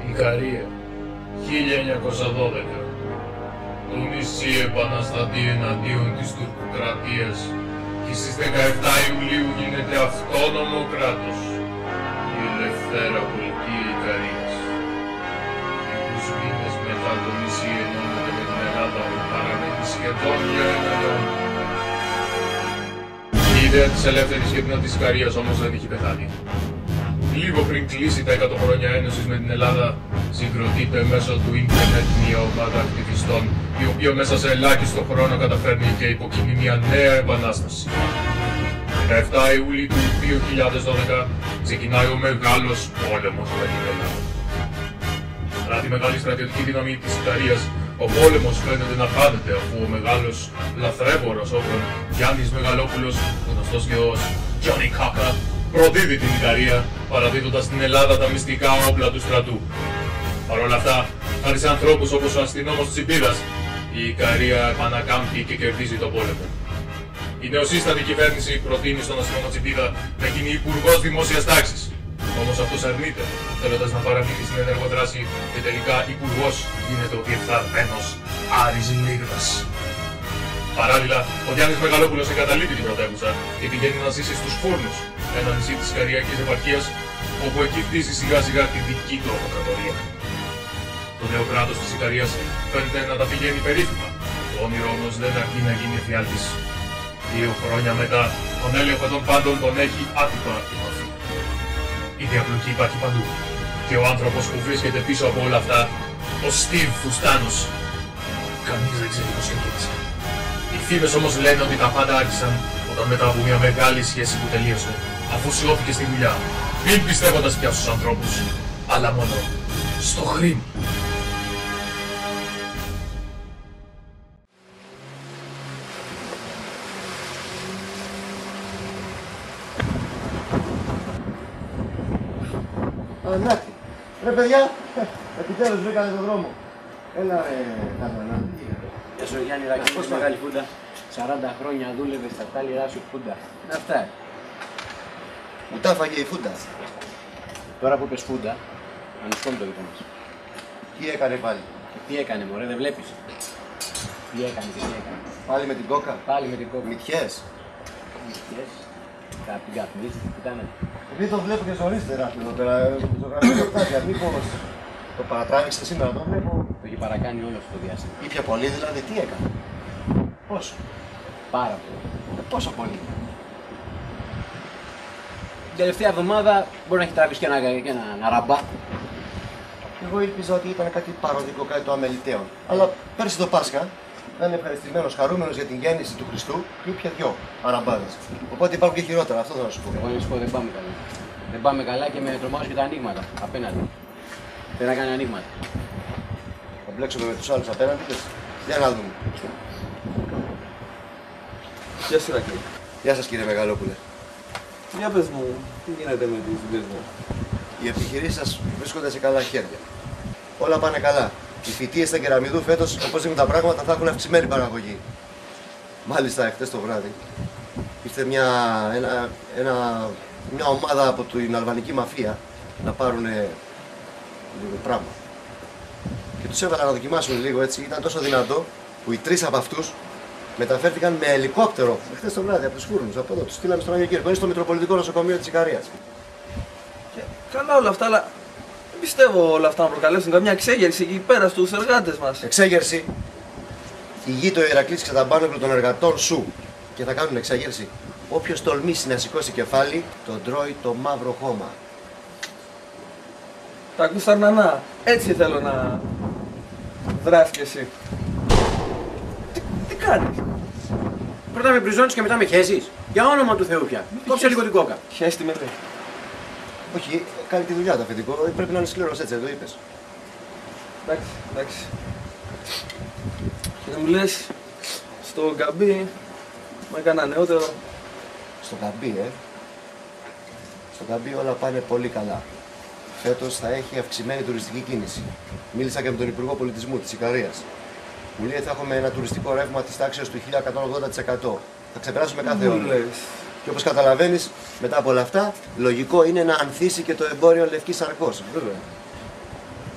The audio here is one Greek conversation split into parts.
Ικαρία, 1912. Το νησί επαναστατεί εναντίον της τουρκοκρατίας και στις 17 Ιουλίου γίνεται αυτόνομο κράτος, η ελευθέρα πολιτεία Ικαρίας. Λίγους μήνες μετά το νησί ενώνεται με την Ελλάδα που παραμένει σχεδόν για έναν αιώνα. Η ιδέα της ελεύθερης γείτονας της Ικαρίας όμως δεν είχε πεθάνει. Λίγο πριν κλείσει τα 100 χρόνια ένωσης με την Ελλάδα, συγκροτείται μέσω του ίντερνετ μια ομάδα ακτιβιστών, η οποία μέσα σε ελάχιστο χρόνο καταφέρνει και υποκινεί μια νέα επανάσταση. 17 Ιουλίου του 2012 ξεκινάει ο μεγάλος πόλεμος με την Ελλάδα. Παρά τη μεγάλη στρατιωτική δύναμη της Ικαρίας, ο πόλεμος φαίνεται να χάνεται, αφού ο μεγάλος λαθρέμπορος όπλων Γιάννης Μεγαλόπουλος, γνωστός και ως Johnny Cocker, προδίδει την Ικαρία, παραδίδοντας στην Ελλάδα τα μυστικά όπλα του στρατού. Παρ' όλα αυτά, χάρη σε ανθρώπους όπως ο αστυνόμος Τσιμπίδας, η Ικαρία επανακάμπτει και κερδίζει τον πόλεμο. Η νεοσύστατη κυβέρνηση προτείνει στον αστυνόμο Τσιμπίδα να γίνει υπουργός δημόσιας τάξης. Όμως αυτός αρνείται, θέλοντας να παραμείνει στην ενεργό δράση και τελικά υπουργός γίνεται ο διεφθαρμένος Άρης Λίγδας. Παράλληλα, ο Γιάννης Μεγαλόπουλος εγκαταλείπει την πρωτεύουσα και πηγαίνει να ζήσει στους Φούρνους, ένα νησί της Ικαριακής επαρχίας, όπου εκεί χτίζει σιγά σιγά τη δική του αυτοκρατορία. Το νέο κράτος της Ικαρίας φαίνεται να τα πηγαίνει περίφημα. Το όνειρο όμως δεν αρκεί να γίνει εφιάλτης. 2 χρόνια μετά, τον έλεγχο των πάντων τον έχει άτυπα η μαφία. Η διαπλοκή υπάρχει παντού. Και ο άνθρωπος που βρίσκεται πίσω από όλα αυτά, ο Στιβ Φουστάνος, κανείς δεν ξέρει πώς ξεκίνησε. Οι φήμες όμως λένε ότι τα πάντα άρχισαν όταν μετά από μια μεγάλη σχέση που τελείωσε, αφού σιώθηκε στη δουλειά, μην πιστεύοντας πια στους ανθρώπους, αλλά μόνο στο χρήμα. Ανάκη. Ρε παιδιά, επιτέλους βρήκανε τον δρόμο. Έλα ρε Καρμανά. Γεια σου Γιάννη Ράκη, πώς μεγάλη φούντα. 40 χρόνια δούλευε στα τάλιρά σου φούντα. Αυτά. Μου τα έφαγε η φούντα. Τώρα που πες φούντα, ανισχόμει το δικό μας. Τι έκανε πάλι. Και τι έκανε μωρέ, δεν βλέπεις. Τι έκανε και τι έκανε. Πάλι με την κόκα. Πάλι με την κόκα. Μυτιές. Μυτιές. Κάποιοι καπνείς, κοιτάνε. Επειδή το βλέπω και ζωρίστερα εδώ πέρα, ζωγραφίζω φτάσει, μήπως το παρατράβηξε σήμερα, το βλέπω. Το έχει παρακάνει όλο αυτό το διάστημα. Ήπια πολύ δηλαδή, τι έκανε. Πόσο. Πάρα πολύ. Πόσο πολύ. Την τελευταία εβδομάδα μπορεί να έχει τραβήσει και ένα ραμπά. Εγώ ήλπιζα ότι ήταν κάτι παροδικό, κάτι το αμεληταίο. Αλλά πέρσι το Πάσχα ήταν ευχαριστημένος, χαρούμενος για την γέννηση του Χριστού και ήπια 2 αραμπάδες. Οπότε υπάρχουν και χειρότερα, αυτό θα σου πω. Εγώ να σου πω δεν πάμε καλά. Δεν πάμε καλά και με τρομάζουν και τα ανοίγματα απέναντι. Δεν να κάνει ανοίγματα. Θα μπλέξουμε με τους άλλους απέναντι, πες. Για να δούμε. Γεια σου Ρακλή. Γεια σας κύριε Μεγαλόπουλε. Για πες μου, τι γίνεται με τις δουλειές μου. Οι επιχειρήσεις σας βρίσκονται σε καλά χέρια. Όλα πάνε καλά. Οι φοιτίες στα Κεραμιδού φέτος, όπως είναι τα πράγματα, θα έχουν αυξημένη παραγωγή. Μάλιστα, χτες το βράδυ ήρθε μια ομάδα από την αλβανική μαφία να πάρουν λίγο πράγμα. Και τους έβαλαν να δοκιμάσουν λίγο έτσι. Ήταν τόσο δυνατό που οι 3 από αυτούς μεταφέρθηκαν με ελικόπτερο χτες το βράδυ από τους Φούρνους. Από εδώ τους στείλαμε στον Άγιο Κύρκο. Είναι στο Μητροπολιτικό Νοσοκομείο της Ικαρίας. Καλά όλα αυτά, αλλά δεν πιστεύω όλα αυτά να προκαλέσουν καμιά εξέγερση εκεί πέρα στους εργάτες μας. Εξέγερση. Η γη το Ηρακλής Ξαταμπάνογλου των εργατών σου και θα κάνουν εξέγερση. Όποιος τολμήσει να σηκώσει κεφάλι, τον τρώει το μαύρο χώμα. Τα ακούς Αρνανά, έτσι θέλω να δράσεις κι εσύ. Τι κάνεις. Πρώτα με μπριζώνεις και μετά με χέζεις. Για όνομα του Θεού πια. Κόψε λίγο την κόκα. Χέστη με λέει. Όχι, κάνει τη δουλειά το αφεντικό. Πρέπει να είναι σκληρός, έτσι, το είπες. Εντάξει, εντάξει. Και μου λες, στο Γκαμπί μου έκανα νεότερο. Στο Γκαμπί, Στο Γκαμπί όλα πάνε πολύ καλά. Φέτος θα έχει αυξημένη τουριστική κίνηση. Μίλησα και με τον Υπουργό Πολιτισμού της Ικαρίας. Μου λέει ότι θα έχουμε ένα τουριστικό ρεύμα της τάξης του 1180%. Θα ξεπεράσουμε κάθε όριο. Και όπως καταλαβαίνεις, μετά από όλα αυτά, λογικό είναι να ανθίσει και το εμπόριο λευκής σαρκός. Βέβαια.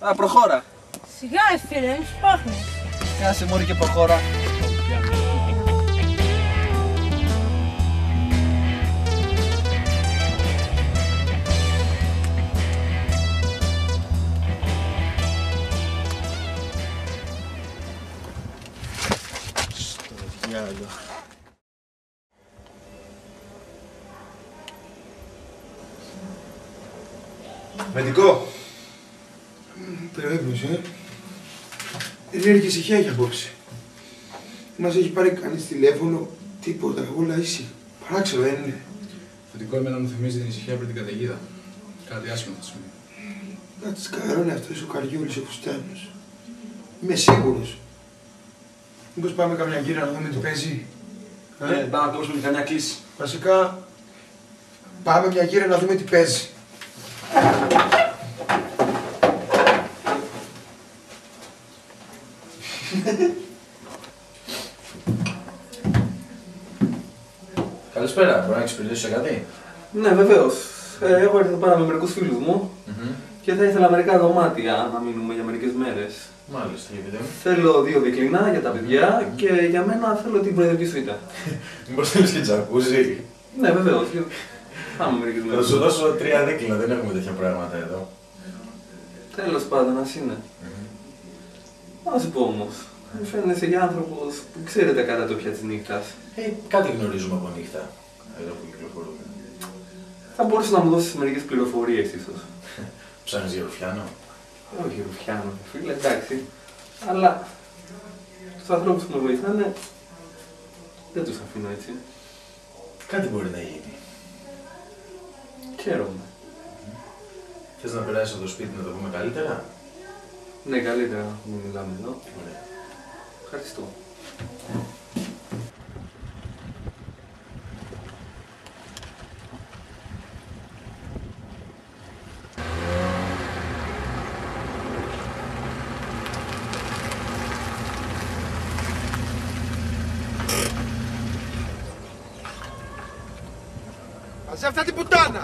Α, προχώρα. Σιγά, φίλε, μη σπάχνεις. Κάσε μωρή και προχώρα. Στο διάλογο. Μεντικό. Περίπτωση, δεν έρχεσαι ησυχία απόψε. Δεν μας έχει πάρει κανείς τηλέφωνο, τίποτα, όλα ήσυχα. Παράξενο, δεν είναι. Φωτικό, εμένα μου θυμίζει την ησυχία πριν την καταιγίδα. Κάτι άσχημο θα σημαίνει. Κάτι σκαρώνει αυτός ο Καριούλης ο Φουστάνος. Είμαι σίγουρος. Μήπως πάμε καμιά γύρα να δούμε τι παίζει. Ναι, πάμε να κόψουμε καμιά κλίση. Βασικά, πάμε μια γύρα να δούμε τι παίζει. Καλησπέρα, μπορώ να εξυπηρετήσω σε κάτι? Ναι, βεβαίως. Έχω έρθει εδώ πέρα με μερικούς φίλους μου και θα ήθελα μερικά δωμάτια να μείνουμε για μερικές μέρες. Μάλιστα, για παιδί μου. Θέλω 2 δικλινά για τα παιδιά και για μένα θέλω την προεδρική σουίτα. Μήπως θέλεις και τζακούζι? Ναι, βεβαίως. Πάμε μερικές Θα μέρες. σου δώσω 3 δίκλινα, δεν έχουμε τέτοια πράγματα εδώ. Τέλος πάντων, ας είναι. Να σου πω όμως, μου φαίνεσαι για άνθρωπος που ξέρετε κατά το πια της νύχτας. Κάτι γνωρίζουμε από νύχτα, εδώ που κυκλοφορούμε. Θα μπορούσες να μου δώσεις μερικές πληροφορίες ίσως. Ψάχνεις για ρουφιάνο? Όχι ρουφιάνο, φίλε, εντάξει. Αλλά τους ανθρώπους που με βοηθάνε δεν τους αφήνω έτσι. Κάτι μπορεί να γίνει. Χαίρομαι. Θες να περάσεις από το σπίτι να το πούμε καλύτερα? Ναι, καλύτερα να μην μιλάμε εδώ. Ωραία. Ευχαριστώ. Μαζεύτε την πουτάνα!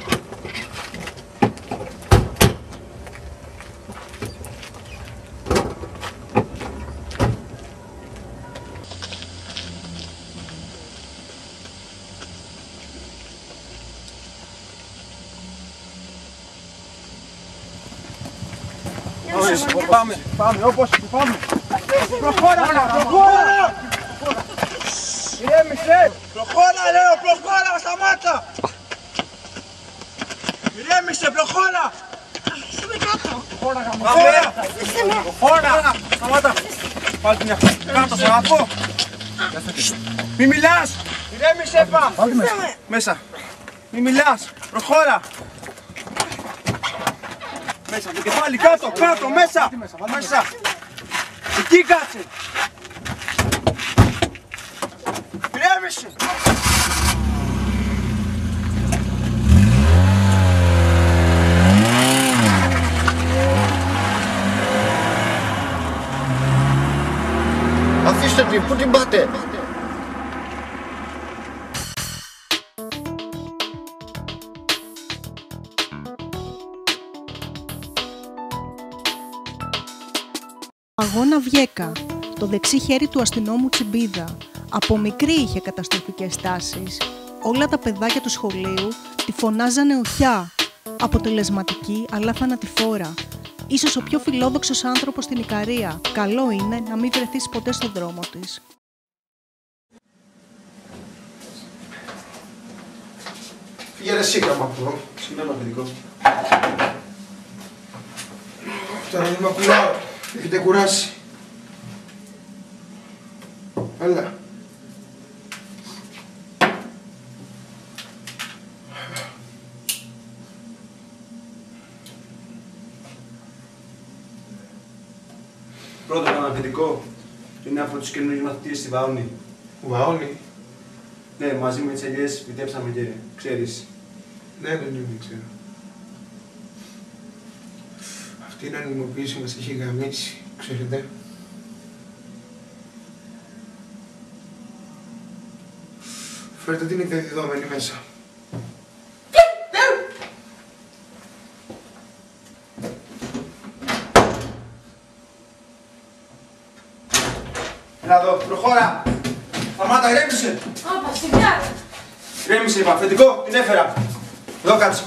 Πάμε, όπως πάμε. Προχώρα, προχώρα! Ηρέμησε! Προχώρα, λέω, προχώρα, σταμάτα! Ηρέμησε, προχώρα! Είσαι με κάτω. Προχώρα! Σταμάτα! Πάλι την κάτω, σε αγαπώ! Μη μιλάς! Ηρέμησε, πά! Μέσα! Μη μιλάς! Προχώρα! Μέσα, το κεφάλι κάτω, κάτω, μέσα! Μέσα! Εκεί κάτσε! Ηρέμησε! Αφήστε την, πού την πάτε? Αγώνα Βιέκα, το δεξί χέρι του αστυνόμου Τσιμπίδα. Από μικρή είχε καταστροφικές τάσεις. Όλα τα παιδάκια του σχολείου τη φωνάζανε οχιά. Αποτελεσματική αλλά θανατηφόρα. Ίσως ο πιο φιλόδοξος άνθρωπος στην Ικαρία. Καλό είναι να μην βρεθείς ποτέ στον δρόμο της. Φύγε ρε σύγχραμα από εδώ. Συγγνώμη, αφεντικό. Τώρα δεν με ακουλάω. Έχετε κουράσει. Έλα. Πρώτο αφεντικό είναι από τους καινούριους μαθητές στη Βαόνη. Βαόνι. Ναι, μαζί με τις ελιές φυτέψαμε και ξέρεις. Ναι, δεν ξέρω. Αυτή η νομιμοποίηση μας έχει γαμίσει, ξέρετε. Φέρτε την εκδεδιδόμενη μέσα. Έλα εδώ, προχώρα. Σταμάτα, ηρέμησε. Όπα, σιγά. Ηρέμησε, είπα. Αφεντικό, την έφερα. Εδώ κάτσε.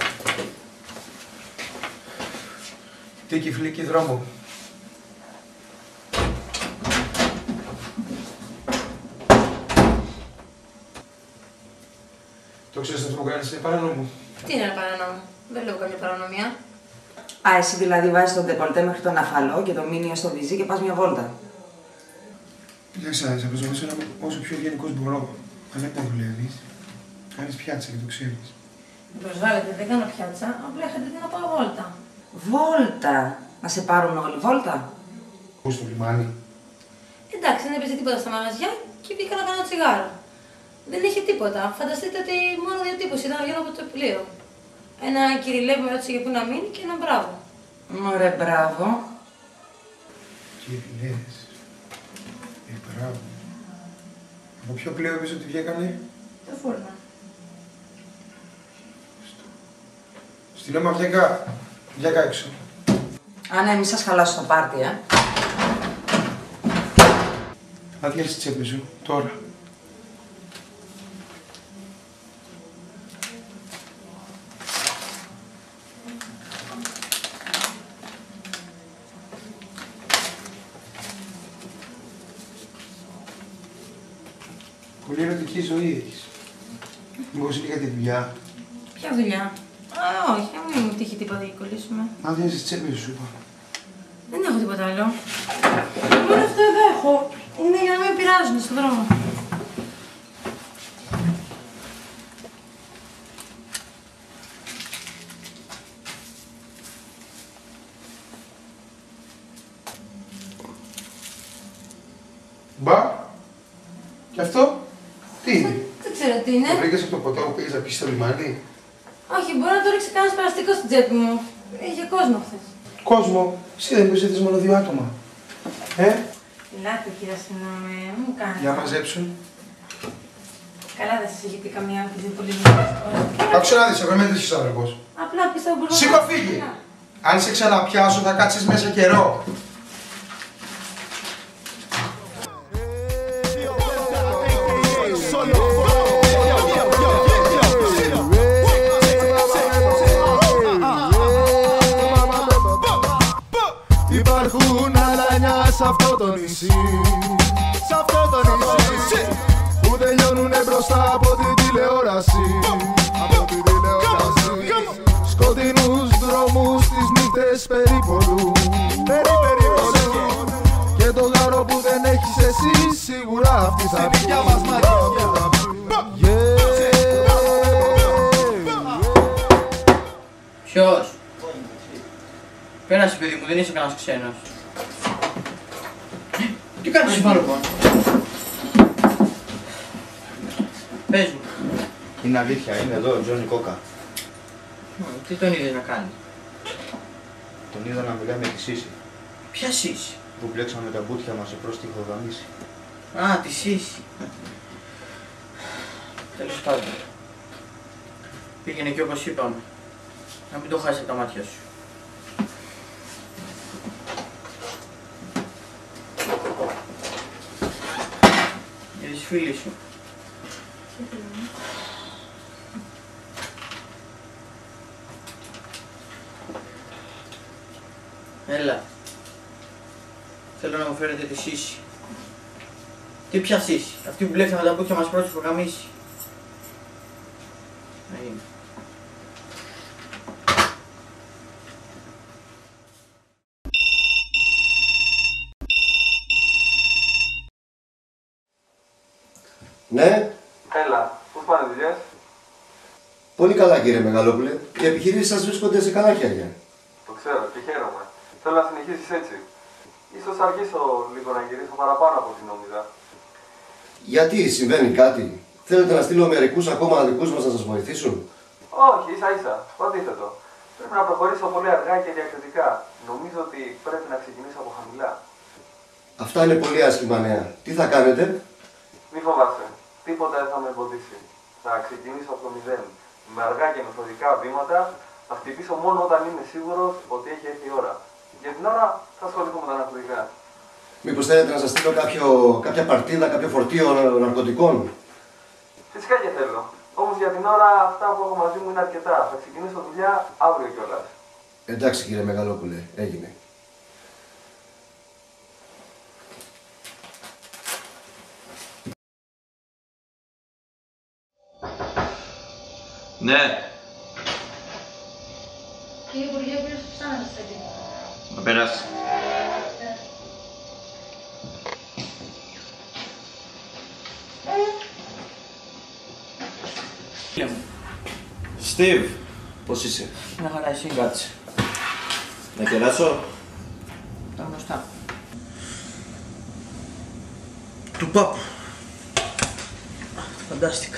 Τι κυφλίκι δρόμο. Το ξέρεις αυτό που κάνεις, είναι παράνομο. Τι είναι παράνομο, δεν λέω καμία παρανομία. Α, εσύ δηλαδή βάζεις τον ντεπολτέ μέχρι τον αφαλό και το μήνυο στο βυζί και πας μια βόλτα. Κοίταξε, θα προσπαθήσω να είμαι όσο πιο ευγενικός μπορώ. Αν δεν τα δουλεύεις, κάνεις πιάτσα και το ξέρεις. Δεν προσβάλλετε, δεν κάνω πιάτσα, απλά είχατε να πάω βόλτα. Βόλτα! Να σε πάρουν όλοι βόλτα. Πού στο λιμάνι. Εντάξει, δεν έπαιζε τίποτα στα μαγαζιά και μπήκα να κάνω τσιγάρο. Δεν είχε τίποτα. Φανταστείτε ότι μόνο διατύπωση ήταν να βγαίνω από το πλοίο. Ένα κυριλέ με ρώτησε για πού να μείνει και ένα μπράβο. Ωραία, μπράβο. Κυριλές. Μπράβο. Από ποιο πλοίο πες ότι βγήκανε? Το φούρνο. Στην αίμα βγήκα έξω. Α, ναι, μη σας χαλάσω το πάρτι, Άδειασε τις τσέπες σου, τώρα. Πολύ ερωτική ζωή έχεις. Μήπως είναι για τη δουλειά. Ποια δουλειά? Α, όχι, μην μου τύχει τίποτα για κολλήσουμε. Άδειασε τις τσέπες σου, είπα. Δεν έχω τίποτα άλλο. Μόνο αυτό εδώ έχω. Είναι για να μην με πειράζουν στον δρόμο. Μπα, και αυτό, τι είναι? Δεν ξέρω τι είναι. Το βρήκες από το ποτό που πήγες να πεις στο λιμάνι. Όχι, μπορεί να το ρίξει κανένας περαστικό στην τσέπη μου. Είχε κόσμο χθες. Κόσμο, εσύ δεν είπες μόνο 2 άτομα. Ελάτε, κύριε αστυνόμε, μου κάνετε. Για μαζέψουν. Καλά, δεν σας είχε πει καμία που δεν πολύ μικρό. Άκουσα να δεις, εγώ είμαι τέτοιος άνθρωπος. Απλά πιστεύω μπορώ να... Σήκω, φύγε! Αν σε ξαναπιάσω θα κάτσεις μέσα καιρό. Υπάρχουν άλλα 9 σ' αυτό το νησί, σ' αυτό το νησί, που τελειώνουνε μπροστά από την τηλεόραση, από την τηλεόραση. Σκοτεινούς δρόμους τις νύχτες περίπολου, και το γάρο που δεν έχεις εσύ σίγουρα αυτή θα πει. Ποιος? Πέρασε, παιδί μου, δεν είσαι κανένας ξένος. Τι κάνεις πάνω πάνω? Πες μου. Είναι αλήθεια, είναι εδώ ο Τζόνι Κόκα. Τι τον είδες να κάνει? Τον είδα να μιλάει με τη Σύση. Ποια Σύση? Που μπλέξαμε τα μπούτια μας σε πρόστιχο γαμίση. Α, τη Σύση. Τέλος πάντων. Πήγαινε και όπως είπαμε. Να μην το χάσεις από τα μάτια σου. Για τις φίλες σου. Έλα. Θέλω να μου φέρετε τη Σύση. Τι πια Σύση? Αυτή που μπλέξαμε τα μπούτια μας πρόσωπο γαμίσει. Να είναι. Ναι. Έλα, πώς πάνε δουλειές? Πολύ καλά, κύριε Μεγαλόπουλε. Οι επιχειρήσεις σας βρίσκονται σε καλά χέρια. Το ξέρω και χαίρομαι. Θέλω να συνεχίσεις έτσι. Ίσως αργήσω λίγο να γυρίσω παραπάνω από ό,τι νόμιζα. Γιατί, συμβαίνει κάτι? Θέλετε να στείλω μερικούς ακόμα αδικούς μας να σας βοηθήσουν? Όχι, ίσα ίσα. Το αντίθετο. Πρέπει να προχωρήσω πολύ αργά και διακριτικά. Νομίζω ότι πρέπει να ξεκινήσω από χαμηλά. Αυτά είναι πολύ άσχημα νέα. Τι θα κάνετε? Μη φοβάσαι. Τίποτα δεν θα με εμποδίσει. Θα ξεκινήσω από το 0. Με αργά και μεθοδικά βήματα θα χτυπήσω μόνο όταν είμαι σίγουρος ότι έχει έρθει η ώρα. Για την ώρα θα ασχοληθώ με τα ναρκωτικά. Μήπως θέλετε να σας στείλω κάποια παρτίδα, κάποιο φορτίο ναρκωτικών? Φυσικά και θέλω. Όμως για την ώρα αυτά που έχω μαζί μου είναι αρκετά. Θα ξεκινήσω δουλειά αύριο κιόλας. Εντάξει κύριε Μεγαλόπουλε, έγινε. Ναι. Κύριε Υπουργέ, ο κύριος Ψάνας θα πει. Να περάσει. Στίβ, πώς είσαι? Μια χαρά, εσύ. Κάτσε. Να κεράσω. Τα γνωστά. Του πάπου. Φαντάστηκα.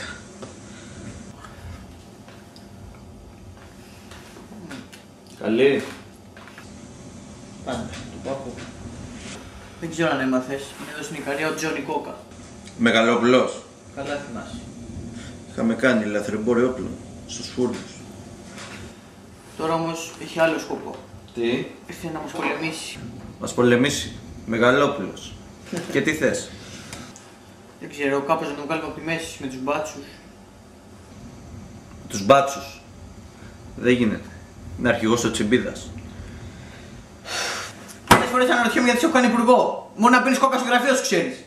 Καλή. Πάντα, του πάπου. Δεν ξέρω αν έμαθες. Είναι εδώ στην Ικαρία ο Τζόνι Κόκα. Μεγαλόπουλος. Καλά θυμάσαι. Είχαμε κάνει λαθρεμπόριο όπλων στους φούρνους. Τώρα όμως έχει άλλο σκοπό. Τι? Ήρθε να μας πολεμήσει. Μας πολεμήσει. Μεγαλόπουλος. Και τι θες? Δεν ξέρω, κάπως να τον βγάλουμε από τη μέση με τους μπάτσους. Τους μπάτσους. Δεν γίνεται. Είναι αρχηγός ο Τσιμπίδας. Πολλές φορές αναρωτιέμαι γιατί σε έχω κάνει υπουργό. Μόνο να πίνεις κόκα στο γραφείο σου ξέρεις.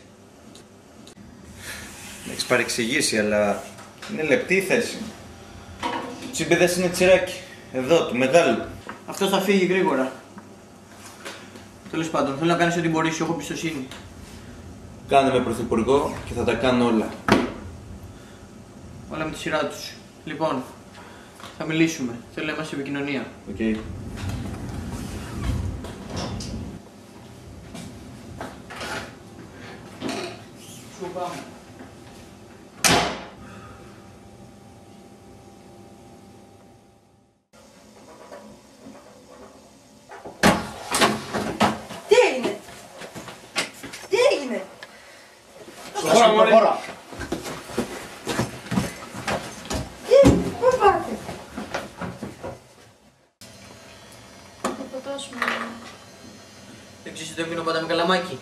Με έχεις παρεξηγήσει, αλλά είναι λεπτή η θέση. Ο Τσιμπίδας είναι τσιράκι. Εδώ, του μεγάλου. Αυτός θα φύγει γρήγορα. Τέλος πάντων, θέλω να κάνεις ό,τι μπορείς, έχω εμπιστοσύνη. Κάνε με πρωθυπουργό και θα τα κάνω όλα. Όλα με τη σειρά τους. Λοιπόν, θα μιλήσουμε. Θέλω να είμαστε σε επικοινωνία. Οκ. Σου πάμε. Τι έγινε? Τι έγινε? Προχώρα! Πού πάτε? Θα ποτάσουμε. Δεν ξέρεις ότι έμεινε πάντα με καλαμάκι.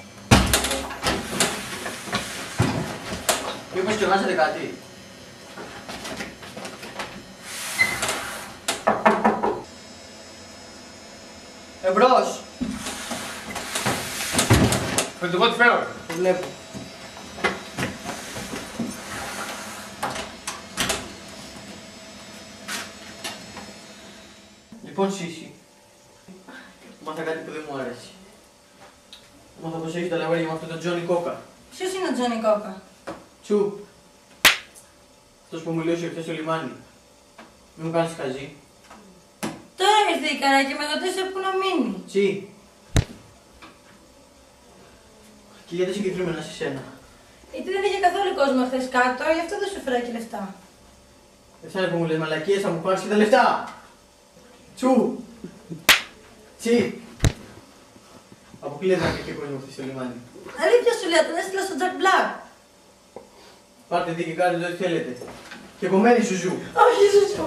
Μήπως ξεχάσατε κάτι? Εμπρός! Φερτικό τι φέρω. Το βλέπω. Λοιπόν, Σύση, μάθα κάτι που δεν μου άρεσε. Μάθα πως έχει τα λαβάρια με αυτόν τον Τζόνι Κόκα. Ποιος είναι ο Τζόνι Κόκα? Τσου. Αυτός που μου λέει χθες στο λιμάνι. Μην μου κάνεις χαζή. Τώρα ήρθε η καρά και με ρωτήσε πού να μείνει. Τσι. Και γιατί συγκεκριμένα σε σένα? Γιατί δεν είχε καθόλου κόσμο χθες κάτω, γι' αυτό δεν σου φέρα και λεφτά. Εσένα που μου λες μαλακίες, θα μου πάρεις και τα λεφτά. Τσου. Τσι. Αποκλείεται να και κόσμο χθες στο λιμάνι. Αλήθεια σου λέω, τον έστειλα στο Jack Black. Πάρτε δει και κάντε ό,τι θέλετε. Και κομμένη σου ζου. Όχι, Ζουζού.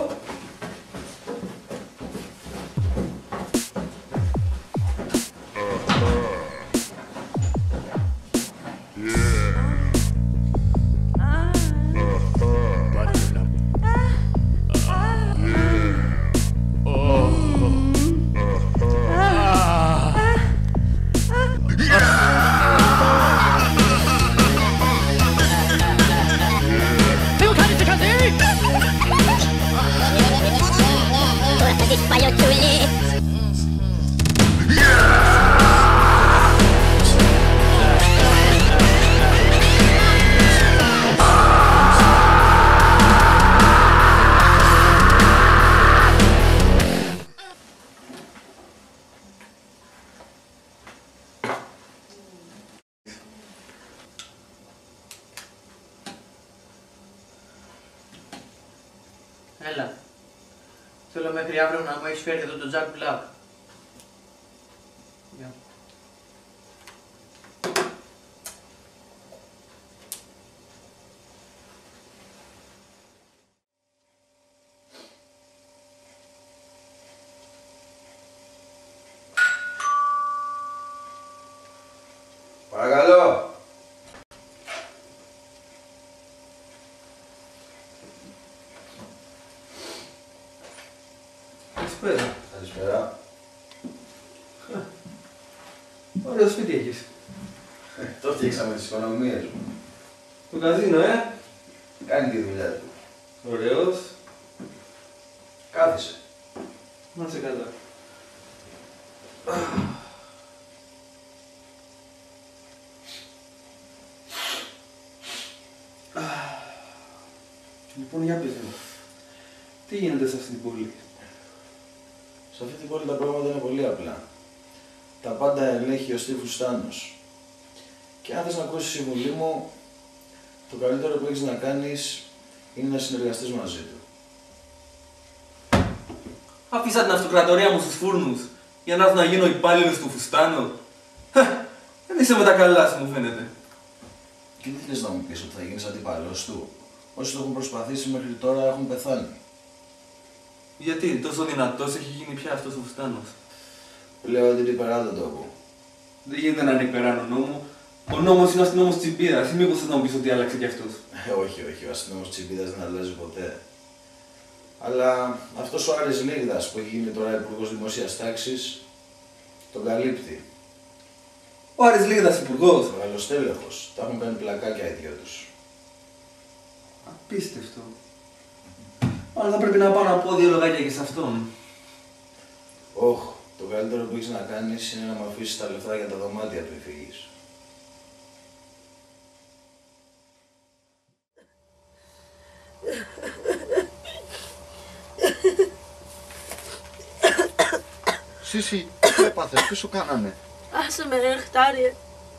Έλα. Θέλω μέχρι αύριο να μου έχεις φέρει εδώ τον Jack Black. Γεια. Καλησπέρα. Καλησπέρα. Ωραίο σπίτι έχεις. Το φτιάξαμε τις οικονομίες μου. Το καζίνο, Κάνει τη δουλειά του. Ωραίος. Κάθισε. Να σε καλά. Λοιπόν, για πες μου. Τι γίνεται σε αυτή την πόλη? Σε αυτή την πόλη τα πράγματα είναι πολύ απλά. Τα πάντα ελέγχει ο Στίβ Φουστάνος. Και αν θες να ακούσεις τη συμβουλή μου, το καλύτερο που έχεις να κάνεις είναι να συνεργαστείς μαζί του. Άφησα την αυτοκρατορία μου στους φούρνους για να έρθω να γίνω υπάλληλος του Φουστάνου. Δεν είσαι με τα καλά σου, μου φαίνεται. Και τι θες να μου πεις, ότι θα γίνεις αντίπαλος του? Όσοι το έχουν προσπαθήσει μέχρι τώρα έχουν πεθάνει. Γιατί τόσο δυνατός έχει γίνει πια αυτός ο Φουστάνος? Λέω ότι είναι υπερά τον τόπο. Δεν γίνεται να είναι υπεράνω νόμου. Ο νόμος είναι ο αστυνόμος Τσιμπίδας, ή μήπως θες να μου πεις ότι άλλαξε κι αυτός? Όχι, ο αστυνόμος Τσιμπίδας δεν αλλάζει ποτέ. Αλλά αυτός ο Άρης Λίγδας που έχει γίνει τώρα υπουργός Δημοσίας Τάξης, τον καλύπτει. Ο Άρης Λίγδας υπουργός? Μεγαλοστέλεχος. Τα έχουν κάνει πλακάκια οι δυο τους. Απίστευτο. Αλλά θα πρέπει να πάω να πω 2 λογάκια και σε αυτόν. Όχι. Το καλύτερο που έχεις να κάνεις είναι να μου αφήσεις τα λεφτά για τα δωμάτια του εφηγής. Σύση, τι έπαθες, τι σου κάνανε? Άσε με ρε Νεκτάριε.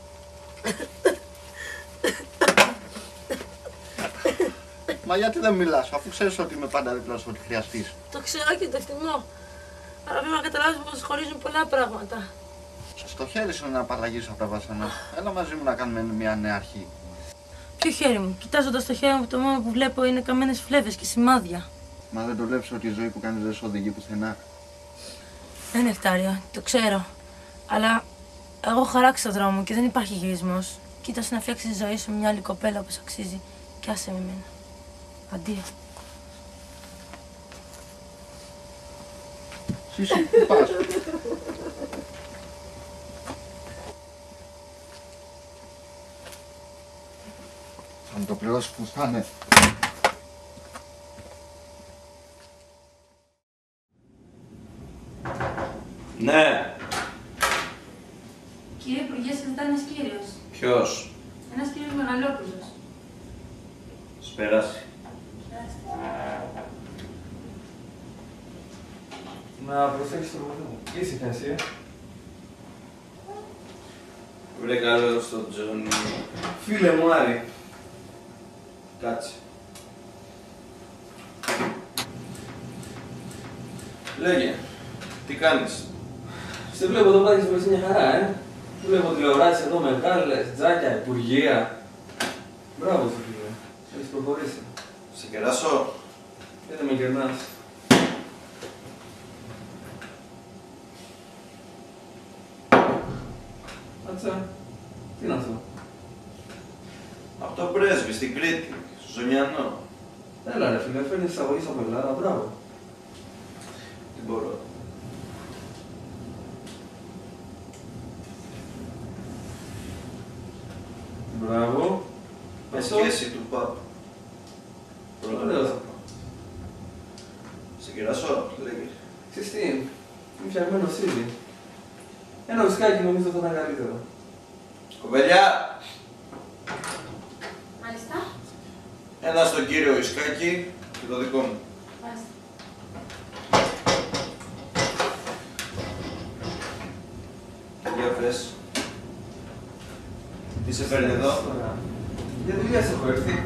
Μα γιατί δεν μιλάς, αφού ξέρεις ότι είμαι πάντα δίπλα σου ό,τι χρειαστείς? Το ξέρω και το εκτιμώ. Αλλά πρέπει να καταλάβεις πως χωρίζουν πολλά πράγματα. Στο χέρι σου να απαλλαγείς από τα βασανά. Έλα μαζί μου να κάνουμε μια νέα αρχή. Ποιο χέρι μου? Κοιτάζοντας το χέρι μου, το μόνο που βλέπω είναι καμένες φλέβες και σημάδια. Μα δεν το βλέπεις ότι η ζωή που κάνεις δεν σου οδηγεί πουθενά? Ναι, Νεκτάρια, το ξέρω. Αλλά εγώ χαράξα το δρόμο και δεν υπάρχει γυρισμός. Κοίτασε να φτιάξεις τη ζωή σου με μια άλλη κοπέλα όπως αξίζει και άσε με εμένα. Αντίο. Σύση, πού πας? Θα μου το πληρώσεις που φτάνε. Ναι. Κύριε Υπουργέ, σας ζητά ένας κύριος. Ποιος? Ένας κύριος Μεγαλόπουλος. Σπεράσει. Να προσέξεις το παιδί μου. Ήσυχα εσύ, Βρε καλό στον Τζόνι. Φίλε μου, Άρη. Κάτσε. Λέγε, τι κάνεις? Σε βλέπω το βράδυ στο μια χαρά, Βλέπω τηλεοράσεις εδώ μεγάλες, τζάκια, υπουργεία. Μπράβο σου φίλε. Έχεις προχωρήσει. Σε κεράσω? Δεν με κερνάς. Άτσα, τι είναι αυτό? Από το πρέσβη στην Κρήτη, στο Ζωνιανό. Έλα ρε φίλε, φέρνεις εισαγωγής από Ελλάδα, μπράβο. Τι μπορώ. Μπράβο. Με σχέση του Παπ. Ωραίος. Σε κεράσω, λέγε. Ξέρεις τι, είμαι φτιαγμένος ήδη. Ένα ουσκάκι νομίζω θα ήταν καλύτερο. Κοπελιά! Μάλιστα. Ένα στον κύριο Ισκάκη και το δικό μου. Μάλιστα. Για πες. Τι σε φέρνει εδώ? Για δουλειές έχω έρθει.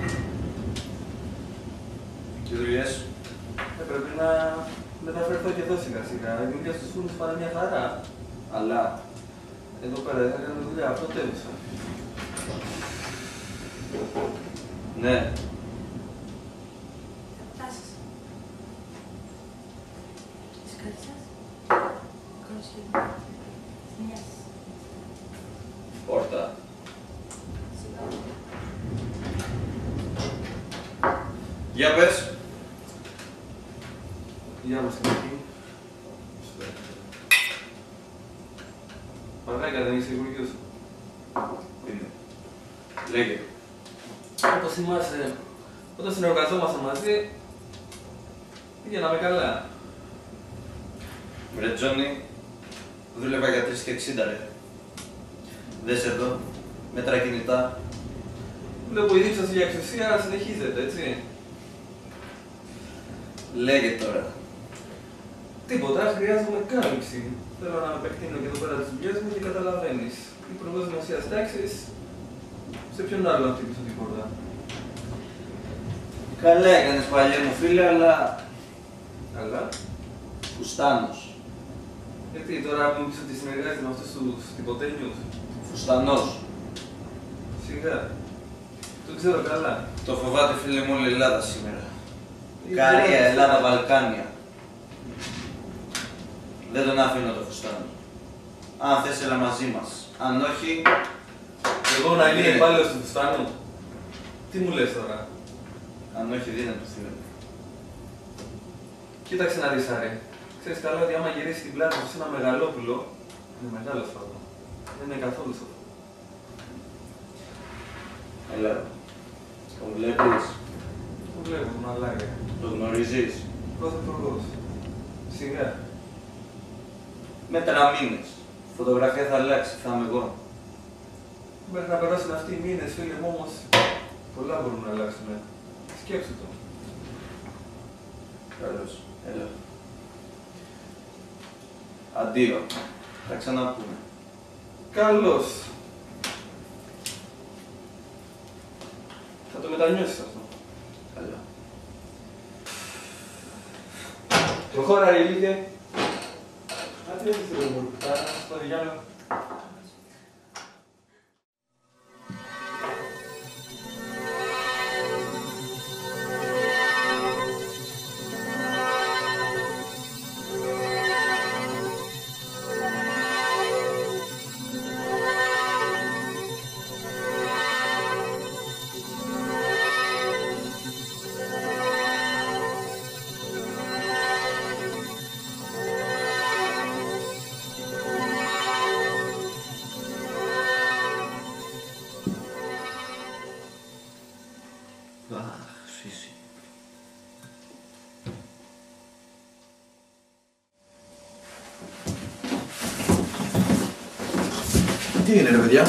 Τι δουλειές? Πρέπει να μεταφερθώ και εδώ σιγά σιγά. Η δουλειά στους φούρνους πάνε μια χαρά. Αλλά εδώ πέρα θα κάνω δουλειά πρωτεύουσα. Ναι. Θα φτάσεις. Τις κάρτες σας. Κάνω σχέδιο. Στη μια σας. Πόρτα. Σιγά. Για πες. Γεια μας την εκεί. Μαλάκα, δεν είσαι υπουργείο σου. Είναι. Λέγε. Όπως θυμάσαι, όταν συνεργαζόμασταν μαζί, πήγαιναμε καλά. Βρε Τζόνι, δούλευα για 3,60 ρε. Δες εδώ, μέτρα κινητά. Βλέπω η δίψαση για εξουσία συνεχίζεται, έτσι. Λέγε τώρα. Τίποτα, χρειάζομαι κάλυψη. Θέλω να επεκτείνω και εδώ πέρα τις δουλειές μου και καταλαβαίνεις. Υπουργός Δημοσίας Τάξης, σε ποιον άλλο να χτυπήσω την πόρτα. Καλά έκανες παλιέ μου φίλε, αλλά... Αλλά... Φουστάνος. Γιατί τώρα μου πεις ότι συνεργάζεται με αυτούς τους τυποτένιους. Φουστανός. Σιγά. Το ξέρω καλά. Το φοβάται φίλε μου όλη η Ελλάδα σήμερα. Καρία, Ελλάδα, Βαλκάνια. Δεν τον αφήνω το φουστάνο. Αν θες έλα μαζί μας. Αν όχι... Εγώ να είμαι υπάλληλος του φουστάνου. Τι μου λες τώρα. Αν όχι δίνε το φίλε. Κοίταξε να δεις Άρη. Ξέρεις καλά ότι άμα γυρίσει την πλάτη σου σε ένα μεγαλόπουλο, είναι μεγάλο σφάλμα. Δεν είναι καθόλου σοφό. Έλα. Το βλέπεις. Το βλέπω, μαλάκα. Το γνωρίζεις. Πρωθυπουργός. Σιγά. Μέτρα μήνες. Φωτογραφία θα αλλάξει, θα είμαι εγώ. Μέχρι να περάσουν αυτοί οι μήνες, φίλε μου, όμως πολλά μπορούν να αλλάξουν. Σκέψου το. Καλώς. Έλα. Αντίο. Θα ξαναπούμε. Καλώς. Θα το μετανιώσεις αυτό. Καλά. Προχώρα ρε ηλίθιε. Άντε δεν θέλω να ρωτάω, στο διάλογο. Τι είναι ρε παιδιά.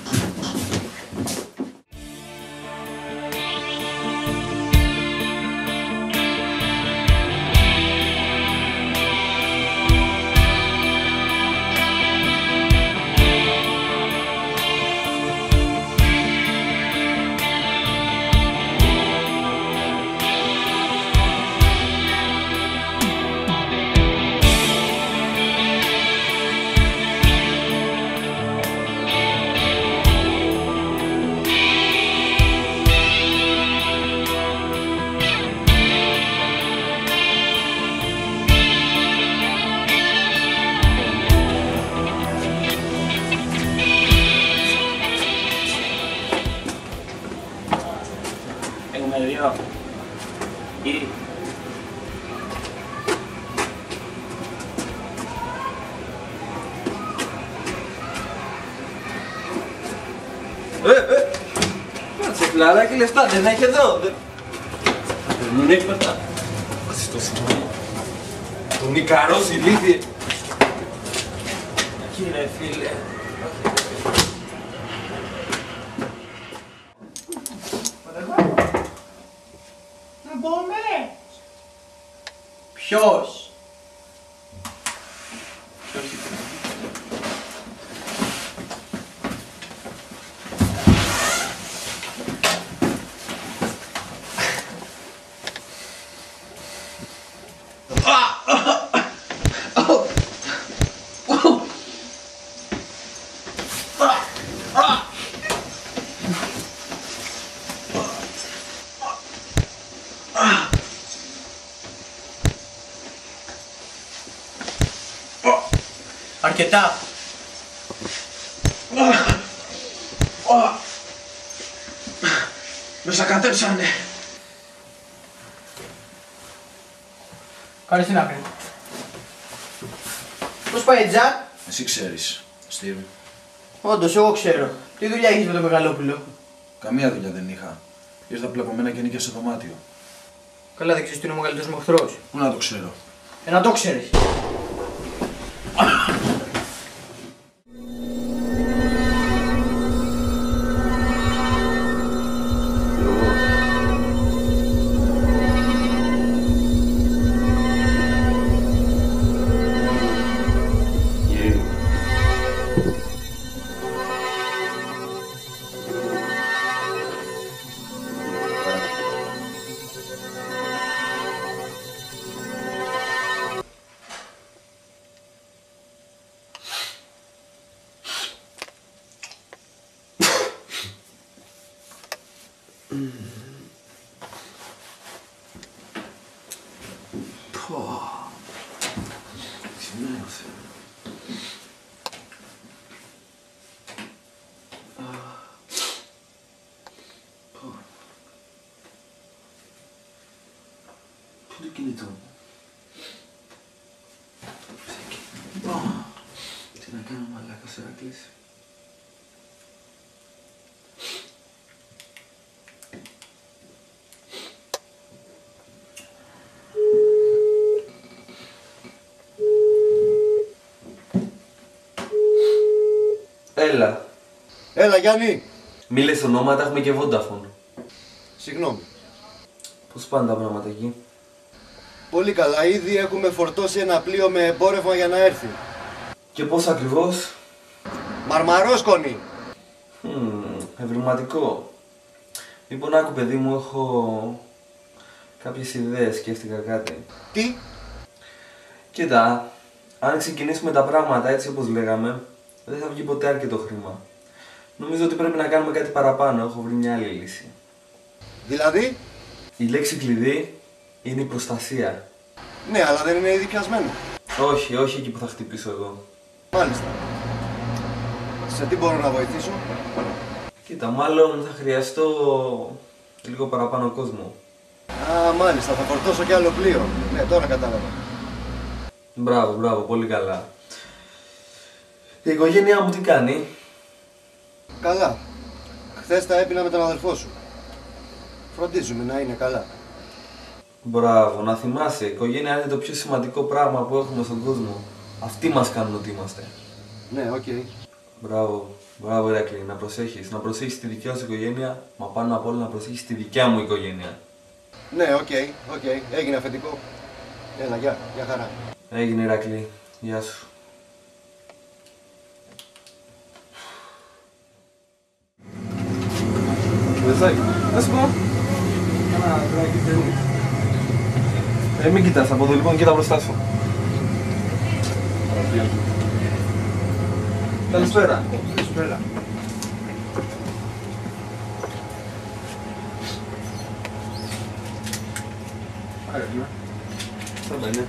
Έχουμε δύο. Ή... Κάτσε πλάρα και λεφτά, δεν έχει εδώ. Δεν έχει πετά. Κάτσε το σημείο. Τον Ικαρός ηλίθιε. Κύριε φίλε. Να μπούμε. Ποιος? Αρκετά. Με σακατέψανε. Κάνε στην άκρη. Πώς πάει η Τζακ? Εσύ ξέρεις. Στίβη. Όντως, εγώ ξέρω. Τι δουλειά έχεις με το Μεγαλόπουλο? Καμία δουλειά δεν είχα. Ήρθα απλά από μένα και νίκια σε δωμάτιο. Καλά, δεν ξέρεις ότι είναι ο μεγαλύτερος μου εχθρός. Πού να το ξέρω. Να το ξέρεις. Ξημέρωσε. Πού είναι το κινητό μου? Τι να κάνω μαλάκας, Ηρακλής. Έλα. Έλα, Γιάννη. Μη λες ονόματα, έχουμε και Vodafone. Συγγνώμη. Πώς πάνε τα πράγματα εκεί? Πολύ καλά. Ήδη έχουμε φορτώσει ένα πλοίο με εμπόρευμα για να έρθει. Και πώς ακριβώς? Μαρμαρόσκονη. Ευρηματικό. Λοιπόν, άκου παιδί μου, έχω κάποιες ιδέες, σκέφτηκα κάτι. Τι? Κοίτα, αν ξεκινήσουμε τα πράγματα έτσι όπως λέγαμε, δεν θα βγει ποτέ αρκετό χρήμα. Νομίζω ότι πρέπει να κάνουμε κάτι παραπάνω, έχω βρει μια άλλη λύση. Δηλαδή? Η λέξη κλειδί είναι η προστασία. Ναι, αλλά δεν είναι ήδη πιασμένο. Όχι, όχι εκεί που θα χτυπήσω εγώ. Μάλιστα. Σε τι μπορώ να βοηθήσω? Κοίτα, μάλλον θα χρειαστώ λίγο παραπάνω κόσμο. Α, μάλιστα, θα φορτώσω κι άλλο πλοίο. Ναι, τώρα κατάλαβα. Μπράβο, μπράβο, πολύ καλά. Η οικογένειά μου τι κάνει? Καλά. Χθες τα έπινα με τον αδελφό σου. Φροντίζουμε να είναι καλά. Μπράβο, να θυμάσαι, η οικογένεια είναι το πιο σημαντικό πράγμα που έχουμε στον κόσμο. Αυτοί μας κάνουν ότι είμαστε. Ναι, οκ. Μπράβο, μπράβο Ηρακλή, να προσέχεις τη δικιά σου οικογένεια, μα πάνω απ' όλα να προσέχεις τη δικιά μου οικογένεια. Ναι, οκ. Έγινε αφεντικό. Έλα, γεια χαρά. Έγινε Ηρακλή, γεια σου. Δεσάκι, να σου πω. Κάνα τράκι θέλεις. Μην κοιτάς από εδώ λοιπόν, κοίτα μπροστά σου. Καλησπέρα. Καλησπέρα. Άρα, θα είναι.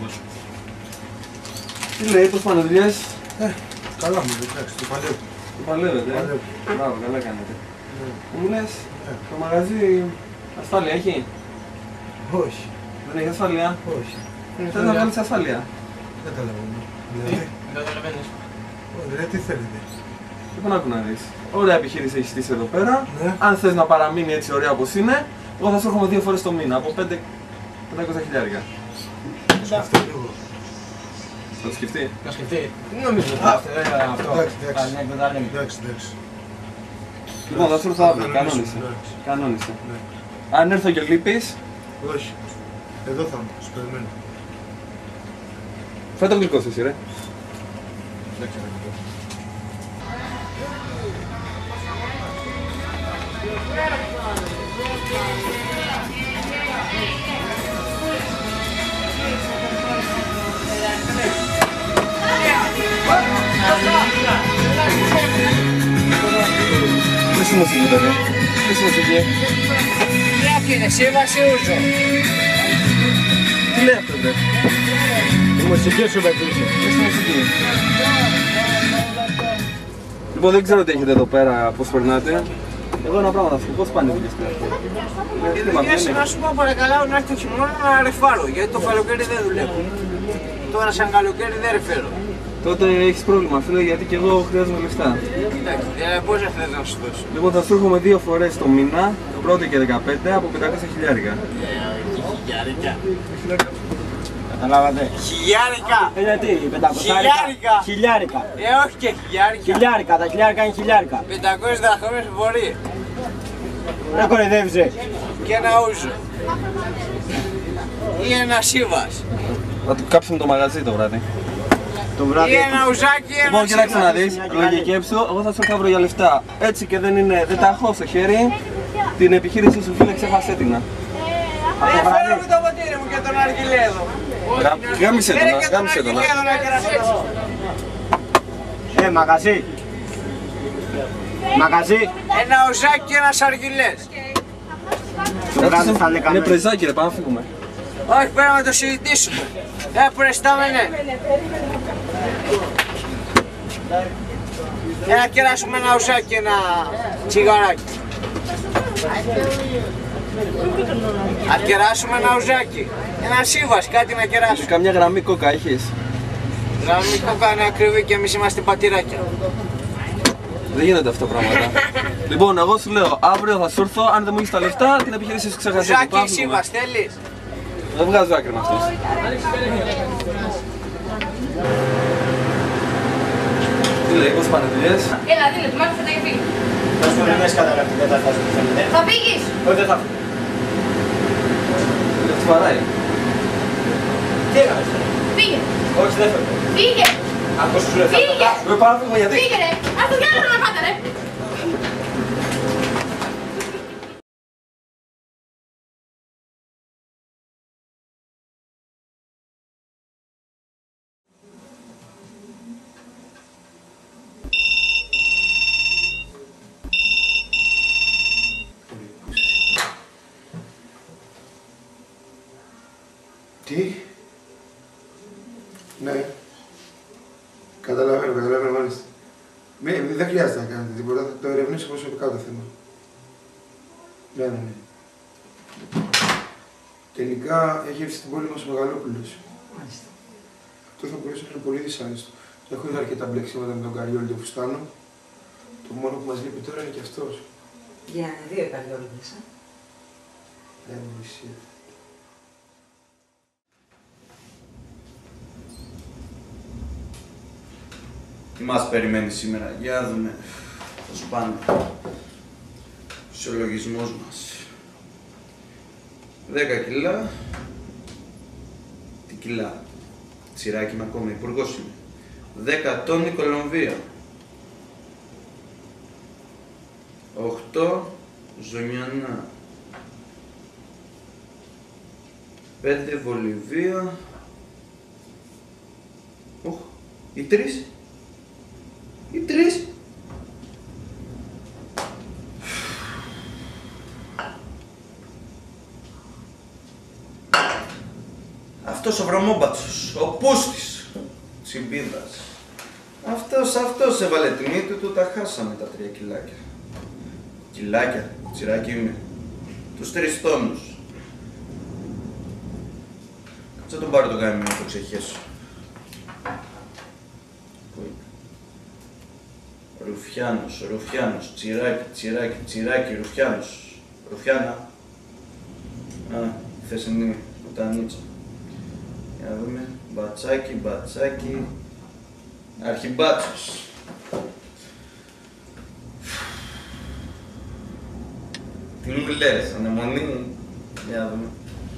Τι λέει, πώς πάνε δουλειές? Καλά μου, εντάξει, το παλεύω. Το παλεύετε, Μπράβο, καλά κάνετε. Μου λες, το μαγαζί ασφάλεια έχει? Όχι. Δεν έχει ασφάλεια? Όχι. Θες να βγάλεις ασφάλεια? Δεν καταλαβαίνω. Δηλαδή, Δεν καταλαβαίνεις. δηλαδή τι θέλετε? Λοιπόν, άκου να δεις. Ωραία επιχείρηση έχεις στήσει εδώ πέρα. Ναι. Αν θες να παραμείνει έτσι ωραία όπως είναι, εγώ θα σου έρχομαι 2 φορές το μήνα, από 500 χιλιάρικα. Αυτό λίγο. Θα το σκεφτεί? Να σκεφτεί. Νομίζω ότι αυτό. Εντάξει. Λοιπόν, θα σου έρθω αύριο, κανόνισε. Αν έρθω και λείπεις, Όχι. Εδώ θα είμαι, σου περιμένω. φάει το γλυκό σου εσύ ρε. Κλείσε μουσική παιδί, κλείσε μουσική. Τι είναι, εσύ Βασιούζο. Τι λέει αυτό ρε? Η μουσική σου με κλείσε. Κλείσε μουσική. Λοιπόν, δεν ξέρω τι έχετε εδώ πέρα, πώς περνάτε. Εγώ ένα πράγμα θα σου πω, πώς πάνε οι δουλειές πέρα? Η δουλειά σου να σου πω παρακαλάω να έρθει το χειμώνα να ρεφάρω, γιατί το καλοκαίρι δεν δουλεύω. Τώρα σαν καλοκαίρι δεν ρεφέρω. τότε έχεις πρόβλημα, φίλε, γιατί και εγώ χρειάζομαι λεφτά. Εντάξει, πόσα θες να σου δώσω? Λοιπόν, θα σου έρχομαι 2 φορές το μήνα, πρώτη και 15, από 500 χιλιάρικα. Χιλιάρικα. Καταλάβατε. Χιλιάρικα! Γιατί, 500 χιλιάρικα. Όχι και χιλιάρικα. Χιλιάρικα, τα χιλιάρικα είναι χιλιάρικα. 500 δραχμές μπορεί. Δεν κορυδεύεις, Και ένα ούζο. Ή ένα σύβας. Θα του κάψουμε το μαγαζί το βράδυ. Το βράδυ. Ή ένα ουζάκι, ένα Λοιπόν, κοίταξε σύβας. να δεις, λογικέψου, εγώ θα σου έρθω για λεφτά. Έτσι και δεν τα έχω στο χέρι, την επιχείρηση σου, φίλε, ξέχασέ την. Φέρω μου το ποτήρι μου και τον αργιλέδο. Γάμισε τον, γάμισε τον. Μαγαζί. Μαγαζί. Ένα ουζάκι και ένας αργιλές. Είναι πρεζάκι ρε, πάμε να φύγουμε. Όχι, πρέπει να το συζητήσουμε. Πρεστάμενε. Να κεράσουμε ένα ουζάκι και ένα τσιγαράκι. Να κεράσουμε ένα ουζάκι. Ένα σύβας, κάτι να κεράσουμε. Καμιά γραμμή κόκα έχεις? Γραμμή κόκα είναι ακριβή και εμείς είμαστε πατηράκια. Δεν γίνονται αυτά τα πράγματα. Λοιπόν, εγώ σου λέω, αύριο θα σου έρθω, αν δεν μου έχεις τα λεφτά, την επιχείρηση σου ξεχασέ. Ουζάκι σύβας, θέλεις? Δεν βγάζω άκρη με αυτός. Τι λέει, πώς πάνε δουλειές? Έλα, δίλε, του μάθω φωτά και φύγει. Θα σου πω λες καταγραφή, δεν θα φτάσω που θέλετε. Θα φύγεις! Όχι, δεν θα φύγω. Δεν του βαράει. Τι έκανες? Φύγε! Όχι, δεν φεύγω. Φύγε! Ακούς σου λεφτά. Φύγε! Δεν πάω να φύγω γιατί. Φύγε ρε! Ας το διάλογο να πάτε ρε! Τι? Ναι. Καταλαβαίνω μάλιστα. Δεν χρειάζεται να κάνετε τίποτα, θα το ερευνήσω προσωπικά το θέμα. Ναι. Τελικά έχει έρθει στην πόλη μας ο Μεγαλόπουλος. Μάλιστα. Αυτό θα μπορούσε να είναι πολύ δυσάρεστο. Έχω δει αρκετά μπλεξίματα με τον Καριόλη του Φουστάνο. Το μόνο που μας λείπει τώρα είναι και αυτός. Για 2 Καριόλιδες, Δεν μου ισχύει. Τι μας περιμένει σήμερα, για να δούμε. Θα σου πάνε. Φυσιολογισμός μας. 10 κιλά. Τι κιλά. Τσιράκι είμαι ακόμα, υπουργός είμαι. 10 τόνοι Κολομβία. 8 Ζωνιανά. 5 Βολιβία. Οι 3. Οι 3. Αυτός ο βρωμόμπατσος, ο Πούστης, Τσιμπίδας. Αυτός έβαλε τη μύτη του, τα χάσαμε τα 3 κιλάκια. Κιλάκια, τσιράκι είμαι. Τους 3 τόνους. Κάτσε τον πάρω το γάμι να το ξεχέσω. Πού είναι? Ρουφιάνος, τσιράκι, Ρουφιάνα. Χθεσινή πουτανίτσα. Για να δούμε, μπατσάκι, αρχιμπάτσος. Τι μου λες, ανεμονή, για να δούμε.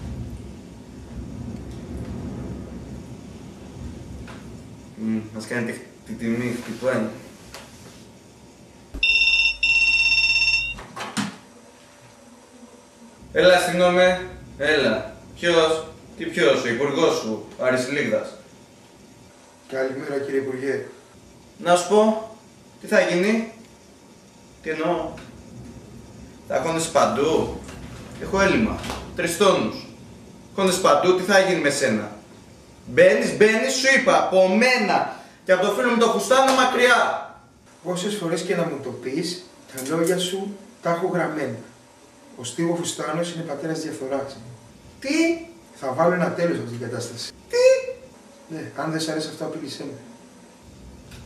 Μας κάνει τη τιμή, χτυπάει. Έλα, αστυνόμε, έλα. Ποιος, ο υπουργός σου, ο Άρης Λίγδας. Καλημέρα κύριε Υπουργέ. Να σου πω, τι θα γίνει, τι εννοώ. Θα χώνεις παντού, έχω έλλειμμα, 3 τόνους. Χώνεις παντού, τι θα γίνει με σένα. Μπαίνεις, σου είπα, από μένα και από το φίλο μου το Φουστάνο μακριά. Πόσες φορές και να μου το πεις, τα λόγια σου τα έχω γραμμένα. Ο Στίβο Φουστάνος είναι πατέρας διαφθοράς. Τι? Θα βάλω ένα τέλος σε αυτή την κατάσταση. Τι? Ναι, αν δεν σ' αρέσει αυτό, απειλήσέ με.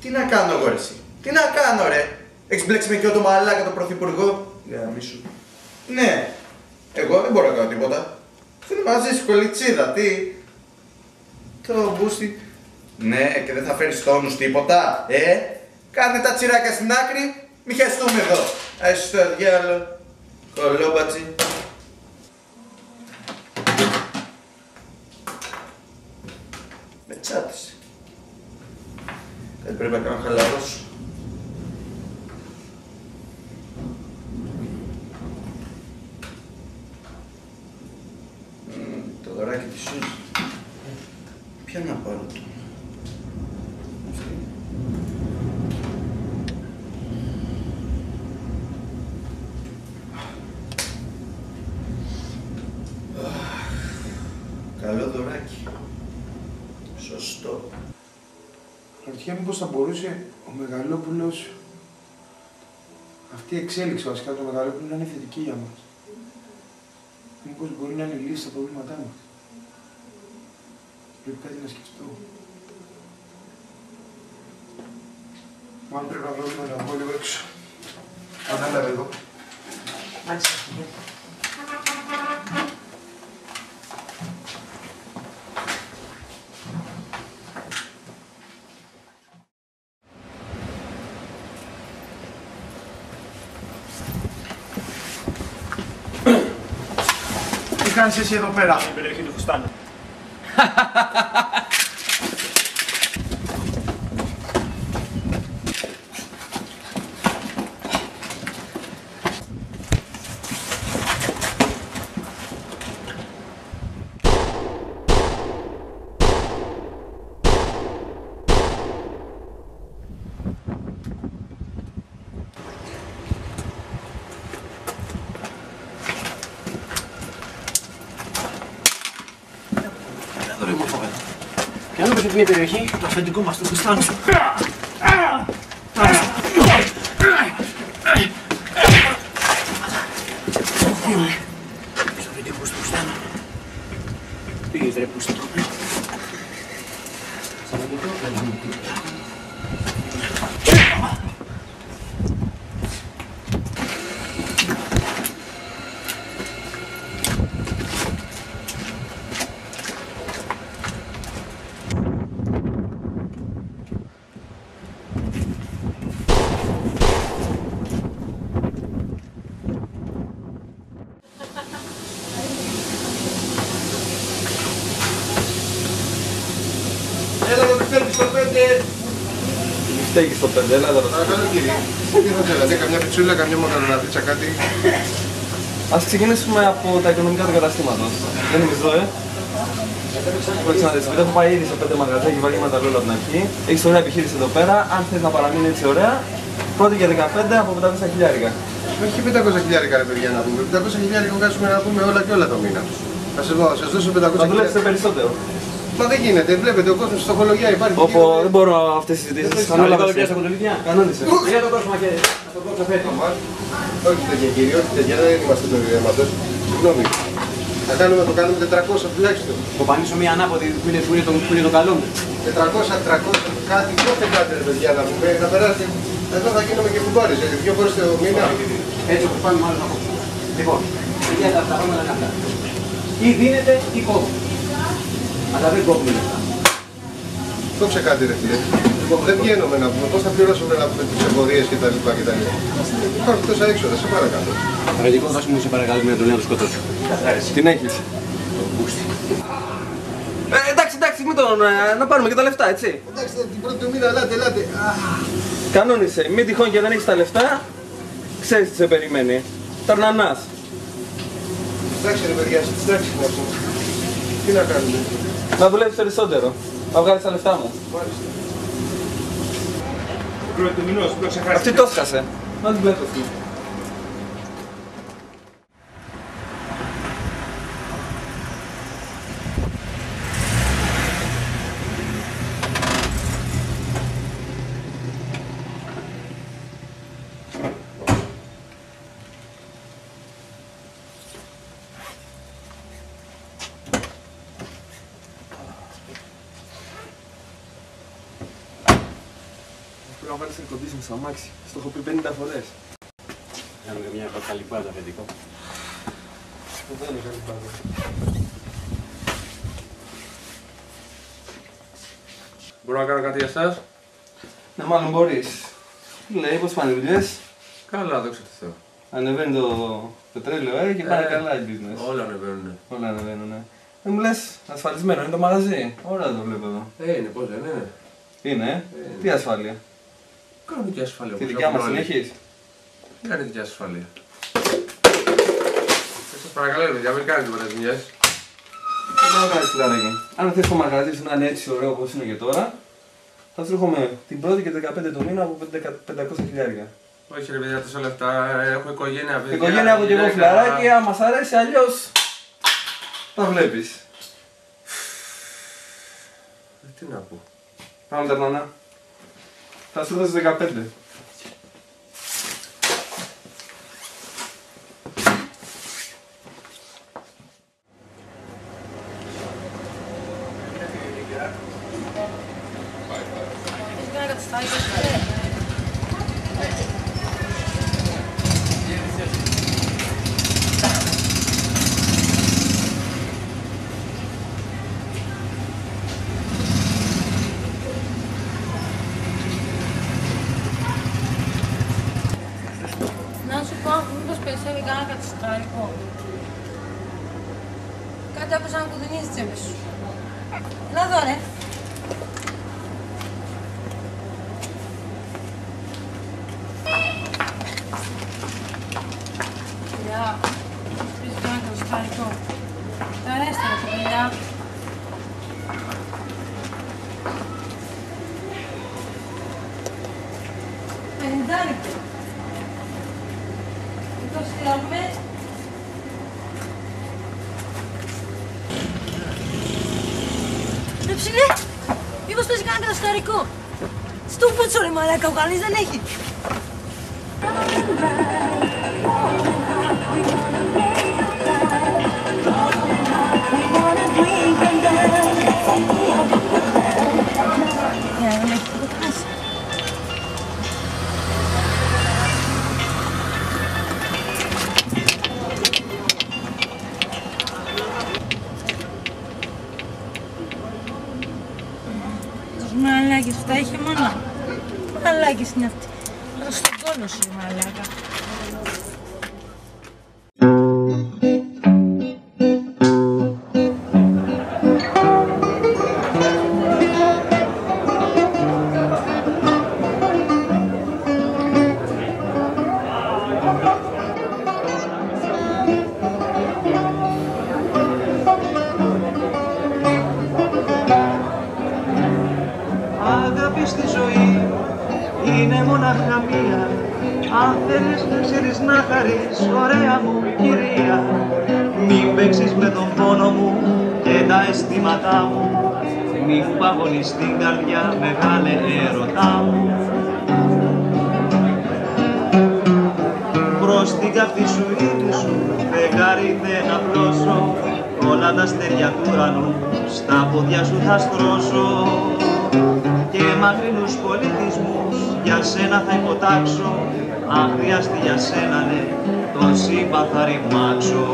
Τι να κάνω εγώ εσύ, τι να κάνω ρε. Έχεις μπλέξει με και το μαλάκα τον πρωθυπουργό. Γαμίσου. Ναι, εγώ δεν μπορώ να κάνω τίποτα. Θέλω μαζί σου κολιτσίδα, τι. Το μπούστι. Ναι, και δεν θα φέρεις τόνους τίποτα, Κάνε τα τσιράκια στην άκρη, μη χεστούμε εδώ. Ας το διάλο. Κολόμπατσι. Με τσάτισε. Δεν πρέπει να κάνω χαλαρός. Το δωράκι της Σούζη. Ποια να πάρω τώρα. Καλό δωράκι. Σωστό. Ρωτιέμαι πως θα μπορούσε ο Μεγαλόπουλος, αυτή η εξέλιξη βασικά του Μεγαλόπουλου να είναι θετική για μας. Μήπως μπορεί να είναι λύση στα προβλήματά μας. Πρέπει κάτι να σκεφτώ. Μάλλον πρέπει να βρούμε να βγω λίγο έξω. Ανάλαβε εδώ. Μάλιστα. Τι κάνεις εσύ εδώ πέρα? Στην περιοχή του Φουστάνου. Πιάνουμε σε αυτή την περιοχή το αφεντικό μας, του Φουστάνου. Στο αφεντικό του Φουστάνου. Πήγες ρε που στο τρόπο. Σαν αφεντικό, δεν είναι τίποτα. Έλα να το φέρνεις στο 5. Στέκει στο 5, έλα εδώ. Παρακαλώ κύριε. Τι θα θέλατε, καμιά πιτσούλα, καμιά μακαροναδίτσα, κάτι. Ας ξεκινήσουμε από τα οικονομικά του καταστήματος. Δεν είμαι εδώ, Κοίταξε να δεις, έχω πάει ήδη σε 5 μαγαζιά, έχει βάλει ματαλόλα από την αρχή. Έχεις ωραία επιχείρηση εδώ πέρα. Αν θες να παραμείνει έτσι ωραία, πρώτη για 15 από 500 χιλιάρικα. Όχι 500 χιλιάρικα ρε παιδιά να πούμε. 500 χιλιάρικα βγάζουμε να πούμε όλα και όλα το μήνα. Θα σας δώσω 500 χιλιάρικα. Θα δουλέψετε περισσότερο. Μα δεν γίνεται, βλέπετε, ο κόσμος στοχολογία υπάρχει. Όπω δεν μπορώ αυτές τις συζητήσεις. Κανόνισε. Κανόνισε. Για το κόσμο και το κόσμο φέτο. Όχι τέτοια κύριε, όχι τέτοια, δεν είμαστε του ιδέματος. Συγγνώμη. Θα κάνουμε, το κάνουμε 400 τουλάχιστον. Το πανίσω μία ανάποδη που είναι το καλό μου. 400, 300, κάτι, πότε κάτι ρε παιδιά να πούμε, θα περάσετε. Εδώ θα γίνουμε και κουμπάρες, γιατί 2 φορές το μήνα. Έτσι όπως πάμε μάλλον να πω. Λοιπόν, παιδιά τα πράγματα είναι αυτά. Ή δίνετε ή κόβω. Αλλά δεν κόβουμε λεφτά. Κόψε κάτι ρε φίλε. Δεν βγαίνουμε να πούμε, πώς θα πληρώσουμε να πούμε τις εμπορίες και τα λοιπά και τα λοιπά. Υπάρχουν τόσα έξοδα, σε παρακαλώ. Αρνητικό δώσ' μου σε παρακαλώ με τον να το σκοτώσω. Την έχεις. Το μπούστι. Εντάξει, μην τον. Να πάρουμε και τα λεφτά, έτσι. Εντάξει, την πρώτη του μήνα, ελάτε. Κανόνισε. Μην τυχόν και δεν έχεις τα λεφτά, ξέρεις τι σε περιμένει. Ταρνανάς. Εντάξει ρε παιδιά, στις τάξεις να πούμε. Τι να κάνουμε. Να δουλεύεις περισσότερο. Να βγάλεις τα λεφτά μου. Μάλιστα. Πρώτη του μηνός, που το ξεχάσεις. Αυτή το σκάσε. Να την βλέπω αυτή. βάλεις air condition στο αμάξι. Στο έχω πει 50 φορές. Κάνουμε μια καλυμπάδα, παιδικό. Δεν είναι καλυμπάδα. Μπορώ να κάνω κάτι για εσάς? Ναι, μάλλον μπορείς. Λέει, πώς πάνε οι δουλειές? Καλά, δόξα τω Θεώ. Ανεβαίνει το πετρέλαιο, και πάνε καλά οι business. Όλα ανεβαίνουν. Όλα ανεβαίνουν, ναι. Δεν μου λες, ασφαλισμένο είναι το μαγαζί. Ωραία το βλέπω εδώ. Είναι, πώς δεν είναι. Είναι, τι ασφάλεια. Κάνω δικιά ασφάλεια. Τη δικιά μας την έχεις? Τι κάνει δικιά ασφάλεια. Σας παρακαλώ, παιδιά, μην κάνετε πολλές δουλειές. Δεν μπορώ να κάνεις φιλαράκι. Αν θες το μαγαζί σου να είναι έτσι ωραίο όπως είναι και τώρα, θα σου έρχομαι την πρώτη και 15 του μήνα από 500 χιλιάρικα. Όχι ρε παιδιά, τόσα λεφτά, έχω οικογένεια, παιδιά. Οικογένεια έχω και εγώ φιλαράκι, άμα σ' αρέσει, αλλιώς τα βλέπεις. Τι να πω. Πάμε τα νανά. Θα σου δώσεις 15. Να σου πω, μήπως περισσεύει κανένα κατσιτάρικο. Κάτι άκουσα να κουδουνίζει τις τσέπες σου. Έλα εδώ ρε. Κυρία, πεις κανένα κατσιτάρικο. Τα αρέστα ρε κοπελιά. Πενηντάρικο. Το στείλαμε. Ρε ψηλέ, μήπως παίζει κανένα κατασταρικό. Στο πούτσο ρε μαλάκα, ο κανείς δεν έχει. Δεν έχει τίποτα μέσα. Μαλάκες, αυτά είχε μόνο. Μαλάκες είναι αυτή. Τώρα στον κόλο σου, μαλάκα. Αγάπη στη ζωή είναι μονάχα μία. Αν θέλεις να ξέρεις να χαρείς, ωραία μου κυρία. Μην παίξεις με τον πόνο μου και τα αισθήματά μου. Μην παγωνείς την καρδιά, μεγάλε έρωτά μου. Προς την καυτή σου ήλιο σου, φεγγάρι δεν απλώσω. Όλα τα αστέρια του ουρανού στα πόδια σου θα στρώσω. Και μακρινούς πολιτισμούς για σένα θα υποτάξω. Αν χρειαστεί για σένα, ναι, το σύμπαν θα ρημάξω.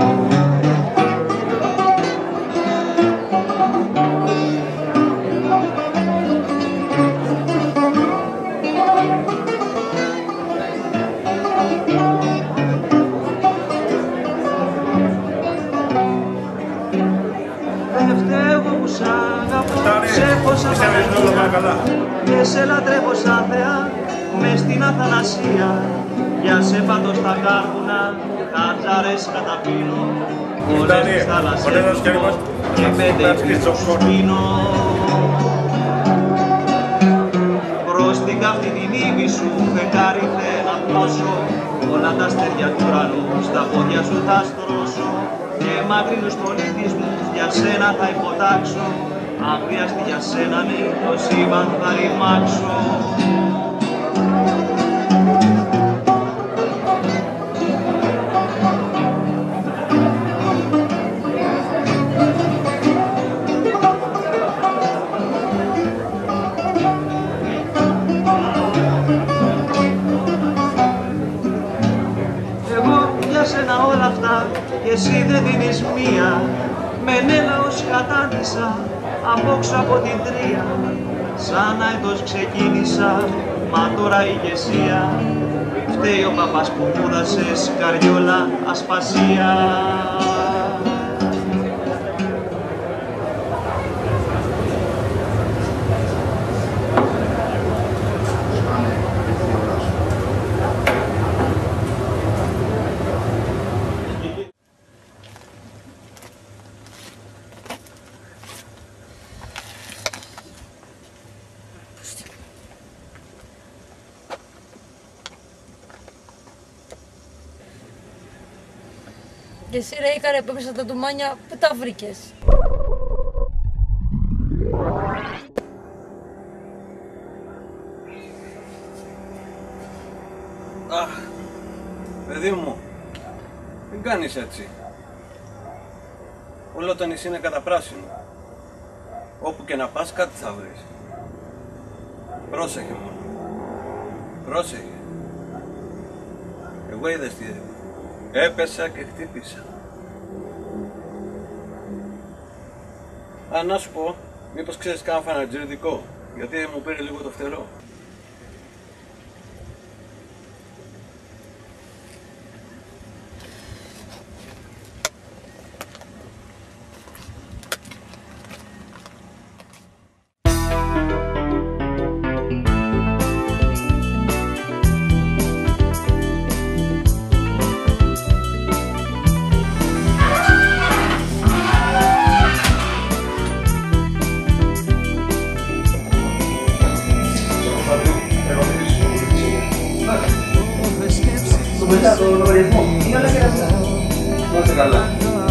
Δεν φταίω που σ' αγαπώ, σε έχω σαν και σε λατρεύω σαν θεά, μες στην Αθανασία. Για σε πάντως τα κάρβουνα, χατζάρες καταπίνω, όλες τις θάλασσες και 5 γλυκούς πίνω. Προς την καυτή την ύμη σου, φεγγάρι θέλω να πλώσω, όλα τα αστέρια του ουρανού στα πόδια σου θα στρώσω. Και μακρινούς πολιτισμούς για σένα θα υποτάξω. Αν χρειαστεί για σένα, ναι, το σύμπαν θα ρημάξω. γύρισα απόξω από την τρία. Σαν αετός ξεκίνησα, μα τώρα η ηγεσία. Φταίει ο παπάς που μου δάσες καριόλα ασπασία. Και εσύ ρε Ίκαρε που έπαιξα τα ντουμάνια, πού τα βρήκες? Αχ, παιδί μου, μην κάνεις έτσι. Όλο το νησί είναι καταπράσινο. Όπου και να πας κάτι θα βρεις. Πρόσεχε μόνο. Πρόσεχε. Εγώ είδες τι έγινε. Έπεσα και χτύπησα. Να σου πω, μήπως ξέρεις κάνα φανατζιριδικό, γιατί μου πήρε λίγο το φτερό. Το λογαριασμό. Είναι όλα και αυτά. Να είστε καλά.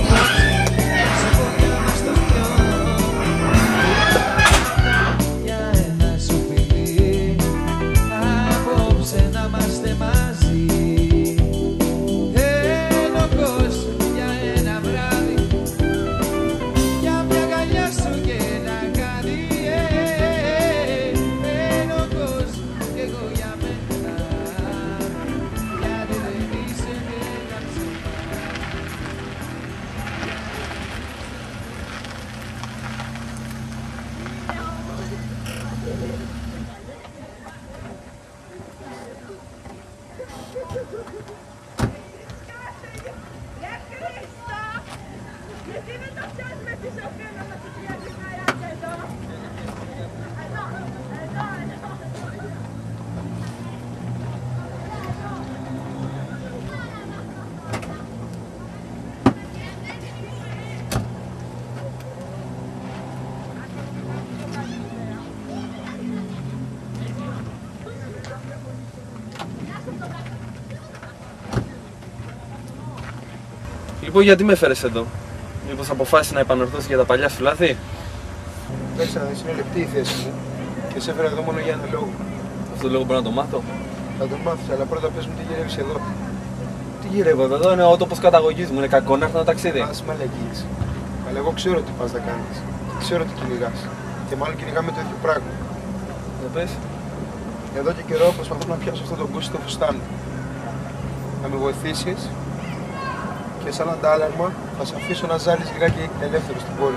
Λοιπόν, γιατί με έφερες εδώ? Μήπως αποφάσισες να επανορθώσεις για τα παλιά σου λάθη? Εντάξει, να δεις, είναι λεπτή η θέση μου και σε έφερα εδώ μόνο για ένα λόγο. Αυτό το λόγο μπορώ να το μάθω? Θα τον μάθεις, αλλά πρώτα πες μου τι γυρεύεις εδώ. Τι γυρεύω εδώ, είναι ο τόπος καταγωγής μου, είναι κακό να έρθω ένα ταξίδι. Ας μαλακίες. Αλλά εγώ ξέρω τι πας να κάνεις. Ξέρω τι κυνηγάς. Και μάλλον κυνηγάμε το ίδιο πράγμα. Να πες. Εδώ και καιρό προσπαθώ να πιάσω αυτό το κούσι στο φουστάνι. Να με βοηθήσεις και σαν αντάλλαγμα θα σε αφήσω να ζάλεις λιγάκι ελεύθερο στην πόλη.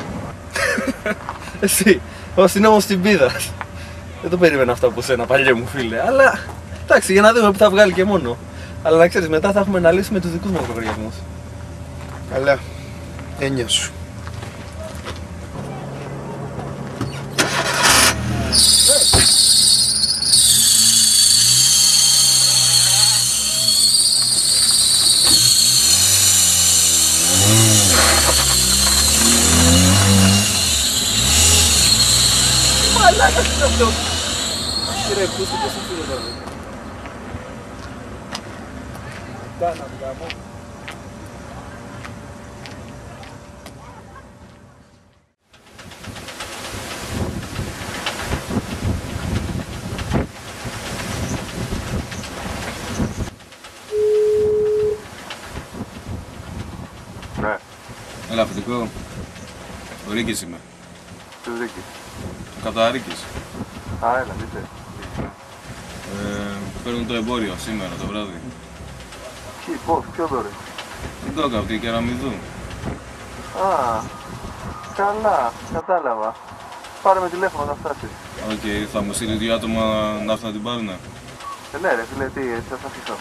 Εσύ, ο αστυνόμος την πίδας. Δεν το περίμενα αυτό από σένα, παλιέ μου φίλε. Αλλά εντάξει, για να δούμε που θα βγάλει και μόνο. Αλλά να ξέρεις, μετά θα έχουμε να λύσουμε τους δικούς μας λογαριασμούς. Καλά, έννοια σου. Μαλάκα τι είναι αυτό? Κύριε, πούστε πώς είναι φίλο τώρα. Κάνα μου γάμο. Ναι. Έλα, αφεντικό. Ο Ρίκης είμαι. Ποιος Ρίκης? Ο Καταρίκης. Α, έλα, δείτε. Παίρνουν το εμπόριο σήμερα το βράδυ. Πώς, ποιο δώρο? Την Κόκα, από την Κεραμιδού. Α, Καλά, κατάλαβα. Πάρε με τηλέφωνο να φτάσεις. Οκ, θα μου στείλει 2 άτομα να έρθουν να την πάρουν. Ναι ρε φίλε, τι, έτσι θα αφήσω.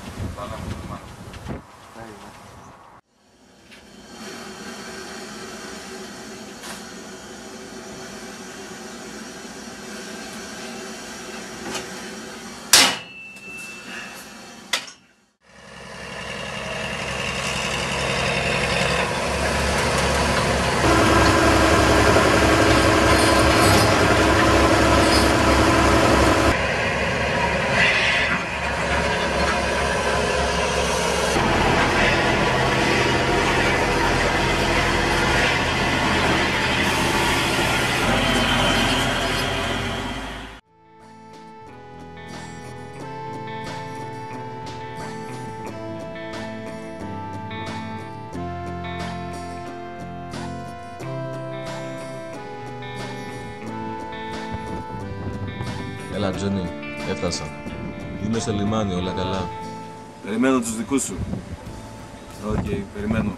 Έλα, Τζόνι, έφτασα. Είμαι στο λιμάνι, όλα καλά. Περιμένω τους δικούς σου. Οκ, περιμένω.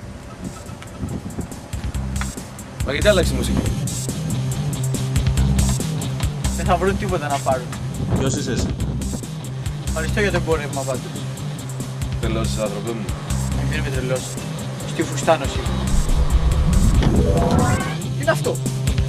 Μα γιατί άλλαξε η μουσική? Δεν θα βρουν τίποτα να πάρουν. Ποιος είσαι εσύ? Ευχαριστώ για το εμπόρευμα πάντως. Τρελός είσαι, άνθρωπε μου. Δεν είμαι τρελός. Στη Φουστάνος είμαι. Τι είναι αυτό?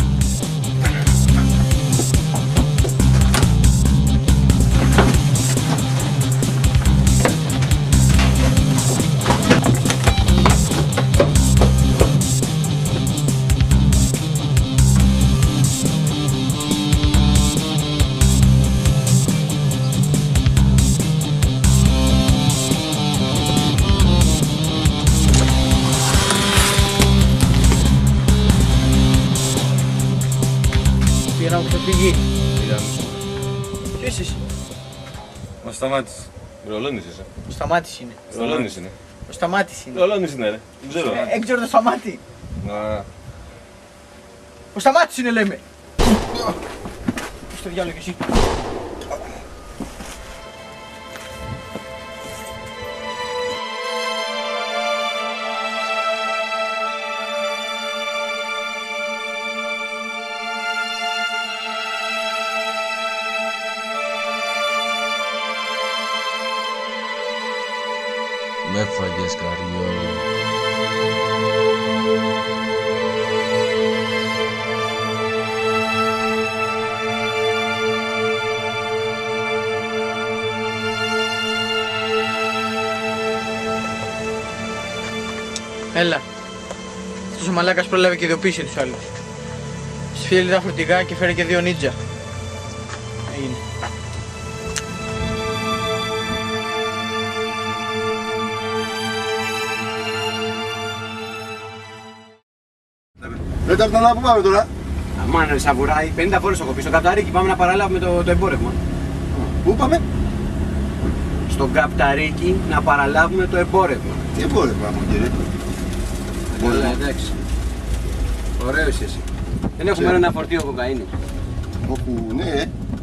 Για να μου ξεφύγει. Ποιος είσαι? Μα σταμάτησε. Ρολώνης είσαι. Ο Σταμάτης είναι. Ρολώνης είναι. Ο Σταμάτης είναι. Ρολώνης είναι, ρε. Δεν ξέρω. Έξω το Σταμάτη. Να. Ο Σταμάτης είναι, λέμε. Στο διάλογο κι εσύ. Με έφαγες, Καριόλη. Έλα. Αυτός ο μαλάκας πρόλαβε και ειδοποίησε τους άλλους. Σφίελε τα φορτηγά και φέρε και 2 νίτζα. Έγινε. Δεν τα έρθα να που πάμε τώρα. Αμάνα ρε σαβουράι, 50 φορές έχω πει στο καπταρίκι, πάμε να παραλάβουμε το εμπόρευμα. Πού πάμε? Στο καπταρίκι να παραλάβουμε το εμπόρευμα. Τι εμπόρευμα μου κύριε? Καλά, εντάξει. Ωραίος εσύ. Δεν έχουμε ένα φορτίο κοκαίνης. Όπου ναι.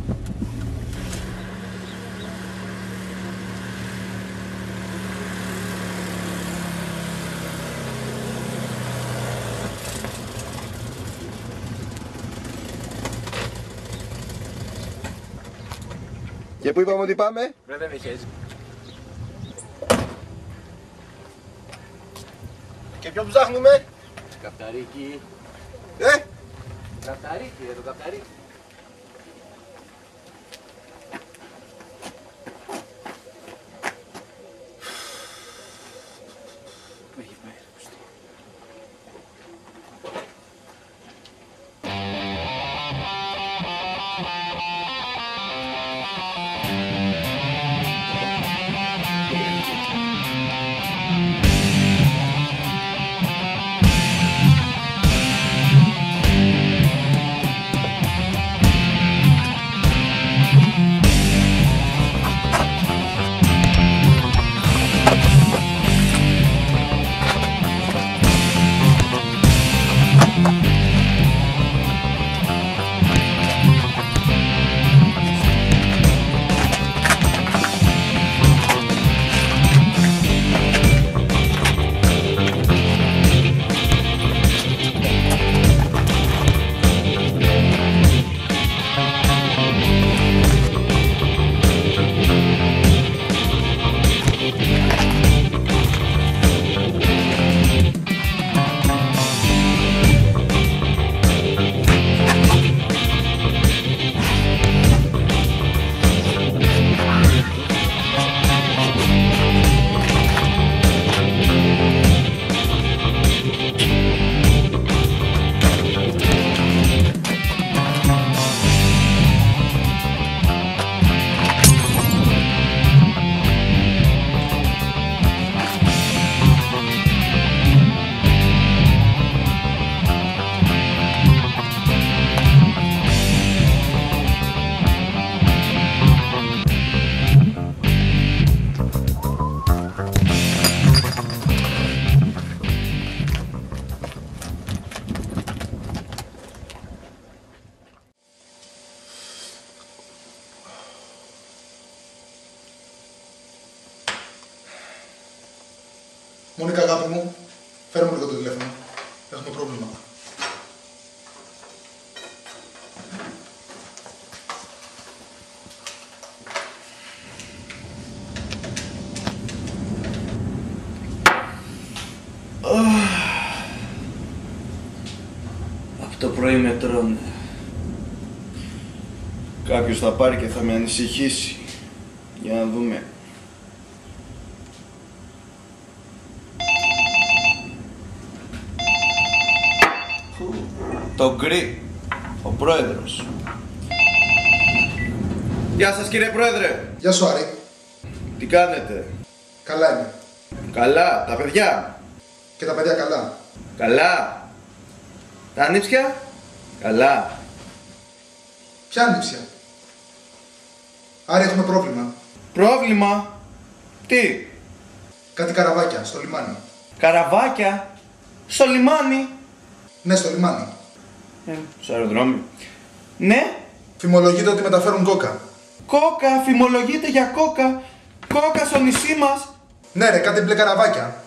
Και πού είπαμε ότι πάμε? Ρε δεν με χέζει. Και ποιον ψάχνουμε? Καπταρίκι. Καπταρίκι, το καπταρίκι. Μονίκα, αγάπη μου, φέρε μου λίγο το τηλέφωνο. Έχουμε πρόβλημα. Από το πρωί με τρώνε. Κάποιος θα πάρει και θα με ανησυχήσει. Για να δούμε. Το γκρι, ο πρόεδρος. Γεια σας κύριε πρόεδρε. Γεια σου Άρη. Τι κάνετε? Καλά είμαι. Καλά, τα παιδιά. Και τα παιδιά καλά. Καλά. Τα ανήψια? Καλά. Ποια ανήψια? Άρη, έχουμε πρόβλημα. Πρόβλημα? Τι? Κάτι καραβάκια στο λιμάνι. Καραβάκια? Στο λιμάνι? Ναι, στο λιμάνι. Στο αεροδρόμιο. Ναι. Φημολογείται ότι μεταφέρουν κόκα. Κόκα, φημολογείται για κόκα. Κόκα στο νησί μας. Ναι ρε, κάτι μπλε καραβάκια.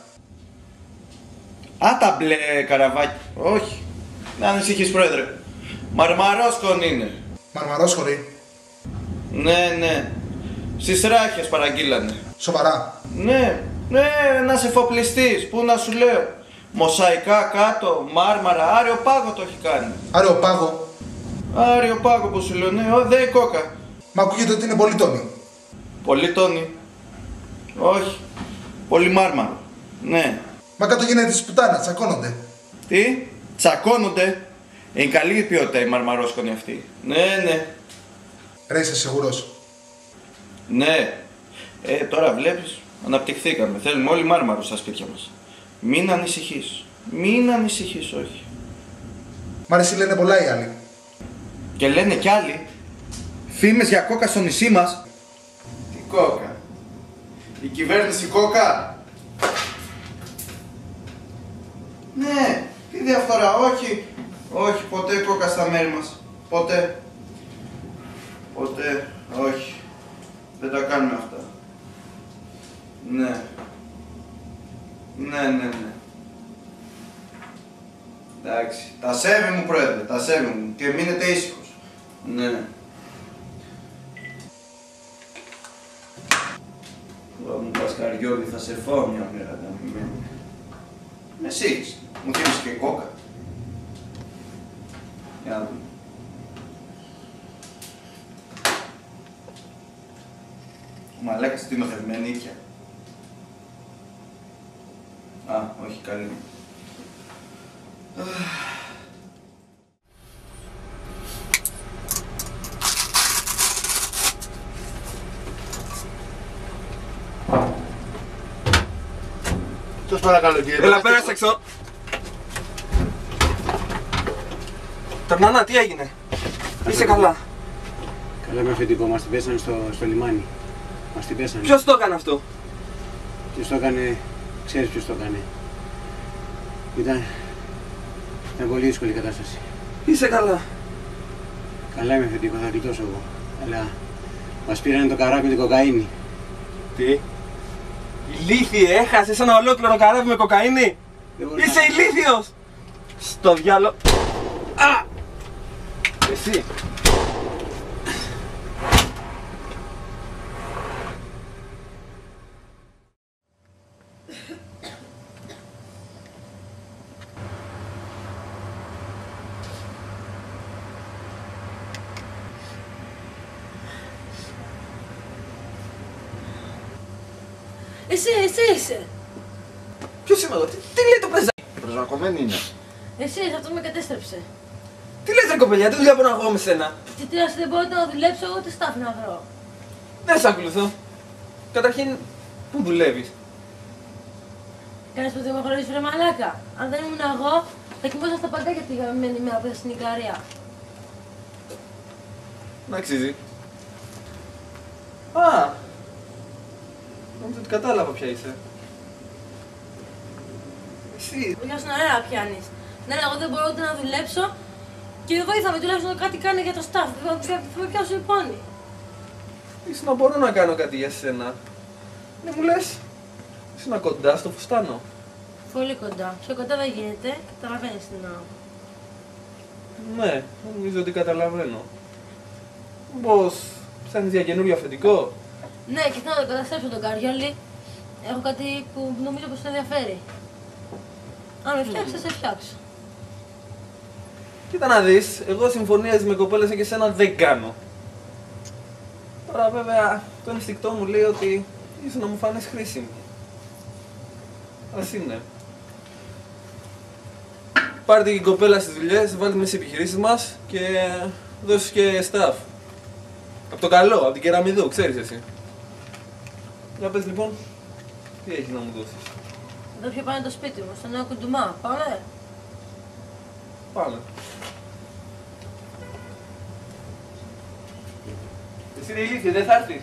Α, τα μπλε καραβάκια. Όχι. Να ανησυχείς πρόεδρε. Μαρμαρόσκον είναι. Μαρμαρόσχορη. Ναι, ναι. Στις ράχες παραγγείλανε. Σοβαρά? Ναι, ναι, ένας εφοπλιστής. Πού να σου λέω. Μοσαϊκά κάτω, μάρμαρα, Άριο Πάγο το έχει κάνει. Άριο Πάγο? Άριο Πάγο που σου λέω, ναι, δεν κόκα. Μα ακούγεται ότι είναι πολύ τόνι. Πολύ τόνι? Όχι. Πολύ μάρμαρο. Ναι. Μα κάτω γίνεται της πουτάνα, τσακώνονται. Τι? Τσακώνονται? Είναι καλή ποιότητα η μαρμαρόσκονη αυτή. Ναι, ναι. Ρε, είσαι σίγουρος? Ναι. Τώρα βλέπεις, αναπτυχθήκαμε. Θέλουμε όλοι μάρμαρο στα σπίτια μας. Μην ανησυχείς. Μην ανησυχείς, όχι. Μ' αρέσει, λένε πολλά οι άλλοι. Και λένε κι άλλοι. Φήμες για κόκα στο νησί μας. Τι κόκα? Η κυβέρνηση κόκα? Ναι, τι διαφθορά, όχι. Όχι, ποτέ κόκα στα μέρη μας. Ποτέ. Ποτέ, όχι. Δεν τα κάνουμε αυτά. Ναι. Ναι, ναι, ναι. Εντάξει. Τα σέβη μου πρόεδρε, τα σέβη μου. Και μείνετε ήσυχος. Ναι. Μου Πασκαριώδη, θα σε φάω μια μέρα να με σύγχυσε. Μου θύμισε και κόκα. Για να δούμε. Ο μαλάκας τι νοθευμένη ίκια. Α, όχι, καλή. Σας παρακαλώ κύριε. Έλα, πέρασε έξω. Τερνανά, τι έγινε? Είσαι καλά? Καλά με αφεντικό, μας την πέσανε στο λιμάνι. Μας την πέσανε. Ποιος το έκανε αυτό? Ποιος το έκανε, ξέρεις ποιος το έκανε. Ήταν πολύ δύσκολη η κατάσταση. Είσαι καλά? Καλά είμαι αφεντικό, θα γλιτώσω εγώ. Αλλά μας πήρανε το καράβι με την κοκαίνη. Τι? Ηλίθιε, έχασες ένα ολόκληρο καράβι με κοκαίνη? Είσαι ηλίθιος! Στο διάλο... Α! Εσύ! Εσύ είσαι. Ποιος είμαι εγώ, τι λέει το πρεζάκι? Προσβακωμένη είναι. Εσύ, αυτό με κατέστρεψε. Τι λες ρε κοπελιά, τι δουλειά μπορώ να έχω με σένα? Και τι ας δεν μπορείτε να δουλέψω, εγώ τι στάφη να βρω. Δεν σ' ακολουθώ. Καταρχήν, πού δουλεύεις? Κάνεις ποτέ με χωρίς βρε μαλάκα. Αν δεν ήμουν εγώ, θα κοιμόσα στα παγκάκια τη γαμμένη μέρα που ήταν στην Ικαρία. Να αξίζει. Α! Νόμιζα ότι κατάλαβα ποια είσαι. Εσύ. Για στον αέρα πιάνεις. Ναι, εγώ δεν μπορώ ούτε να δουλέψω και βοήθαμε τουλάχιστον κάτι κάνει για το staff. Θα με πιάσω η πόνη. Ίσως να μπορώ να κάνω κάτι για σένα. Ναι, μου λες. Ήσουν κοντά στο φουστάνο. Πολύ κοντά. Πιο κοντά δεν γίνεται. Καταλαβαίνεις τι εννοώ. Ναι, νομίζω ότι καταλαβαίνω. Πώς ψάχνεις για καινούριο αφεντικό? Ναι, και θέλω να το καταστρέψω τον Καριόλη. Έχω κάτι που νομίζω πως τον ενδιαφέρει. Αν με φτιάξεις, θα σε φτιάξω. Κοίτα να δεις, εγώ συμφωνίες με κοπέλες και εσένα δεν κάνω. Τώρα βέβαια το ενστικτό μου λέει ότι ίσως να μου φανείς χρήσιμη. Ας είναι. Πάρτε την κοπέλα στις δουλειές, βάλτε μέσα στις επιχειρήσεις μας και δώσεις και staff. Από το καλό, από την Κεραμιδού, ξέρεις εσύ. Για πες λοιπόν, τι έχεις να μου δώσεις? Εδώ πιο πάνω το σπίτι μου, στο νέο κουντουμά. Πάμε. Πάμε. Εσύ είναι ηλίθιε, δεν θα έρθεις.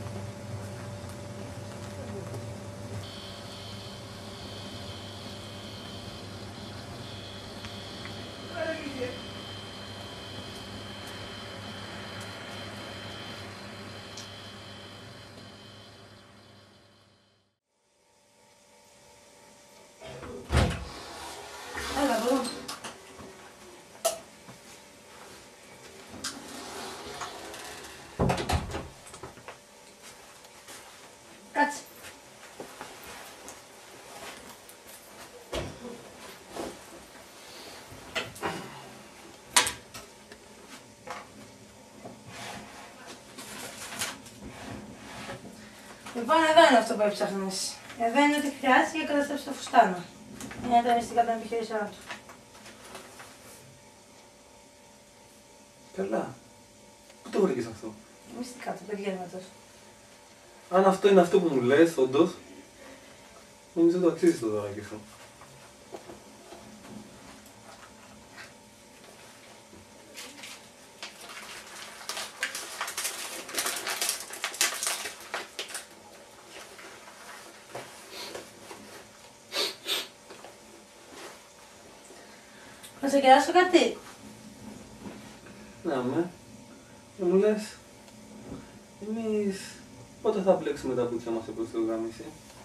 Έλα, μπορώ. Κάτσε. Λοιπόν, εδώ είναι αυτό που έψαχνες. Εδώ είναι ό,τι χρειάζεται για να καταστρέψει το φουστάνο. Είναι τα μυστικά των επιχειρήσεων του. Καλά. Πού το βρήκες αυτό? Μυστικά του περιγέρματος. Αν αυτό είναι αυτό που μου λες, όντως, νομίζω το αξίζει το δωράκι σου. Να σε κεράσω κάτι. Να με. Και μου λες, εμείς πότε θα μπλέξουμε τα πούτσια μας προς το γαμίσι?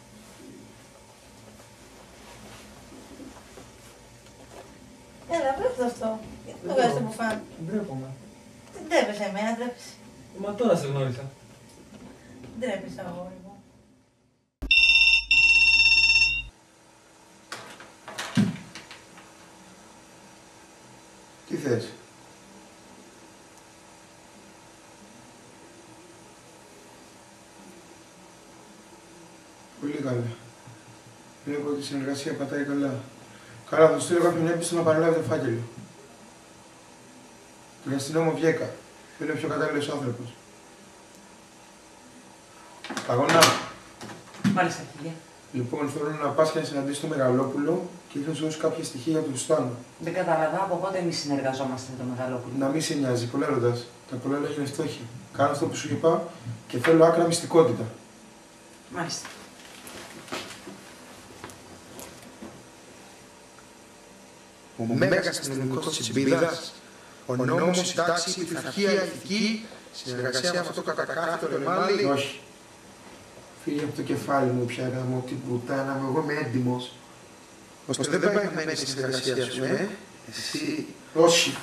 Έλα, βρέστε αυτό. Γιατί το βγάζεις το μπουφάν? Ντρέπομαι. Δεν ντρέπεσαι εμένα, ντρέπεσαι. Μα τώρα σε γνώρισα. Ντρέπεσαι αγόρι μου. Τι θες? Πολύ καλά. Βλέπω ότι η συνεργασία πατάει καλά. Καλά, θα στείλω κάποιον έπιστο να παραλάβει το φάκελο. Τον αστυνόμο Βιέκα. Είναι ο πιο κατάλληλος άνθρωπος. Αγώνα. Μάλιστα, κύριε. Λοιπόν, θέλω να πας και να συναντήσεις τον Μεγαλόπουλο και ήθελα να σου δώσω κάποια στοιχεία για τον Φουστάνο. Δεν καταλαβαίνω από πότε εμείς συνεργαζόμαστε με τον Μεγαλόπουλο. Να μην σε νοιάζει, πολλά ρωτάς. Τα πολλά λόγια είναι φτώχεια. Κάνω αυτό που σου είπα και θέλω άκρα μυστικότητα. Μάλιστα. Ο μέγας αστυνομικός της Μπίδας, ο νόμος, η τάξη, η πειθαρχία, η ηθική, συνεργασία με αυτό το κατακάθετο λεμάλι. Όχι. Φύγε από το κεφάλι μου πια, γαμώ την πουτάνα μου, εγώ είμαι έντιμος. Ώστε δεν πάει να μένει στη συνεργασία σου, εσύ. Όχι.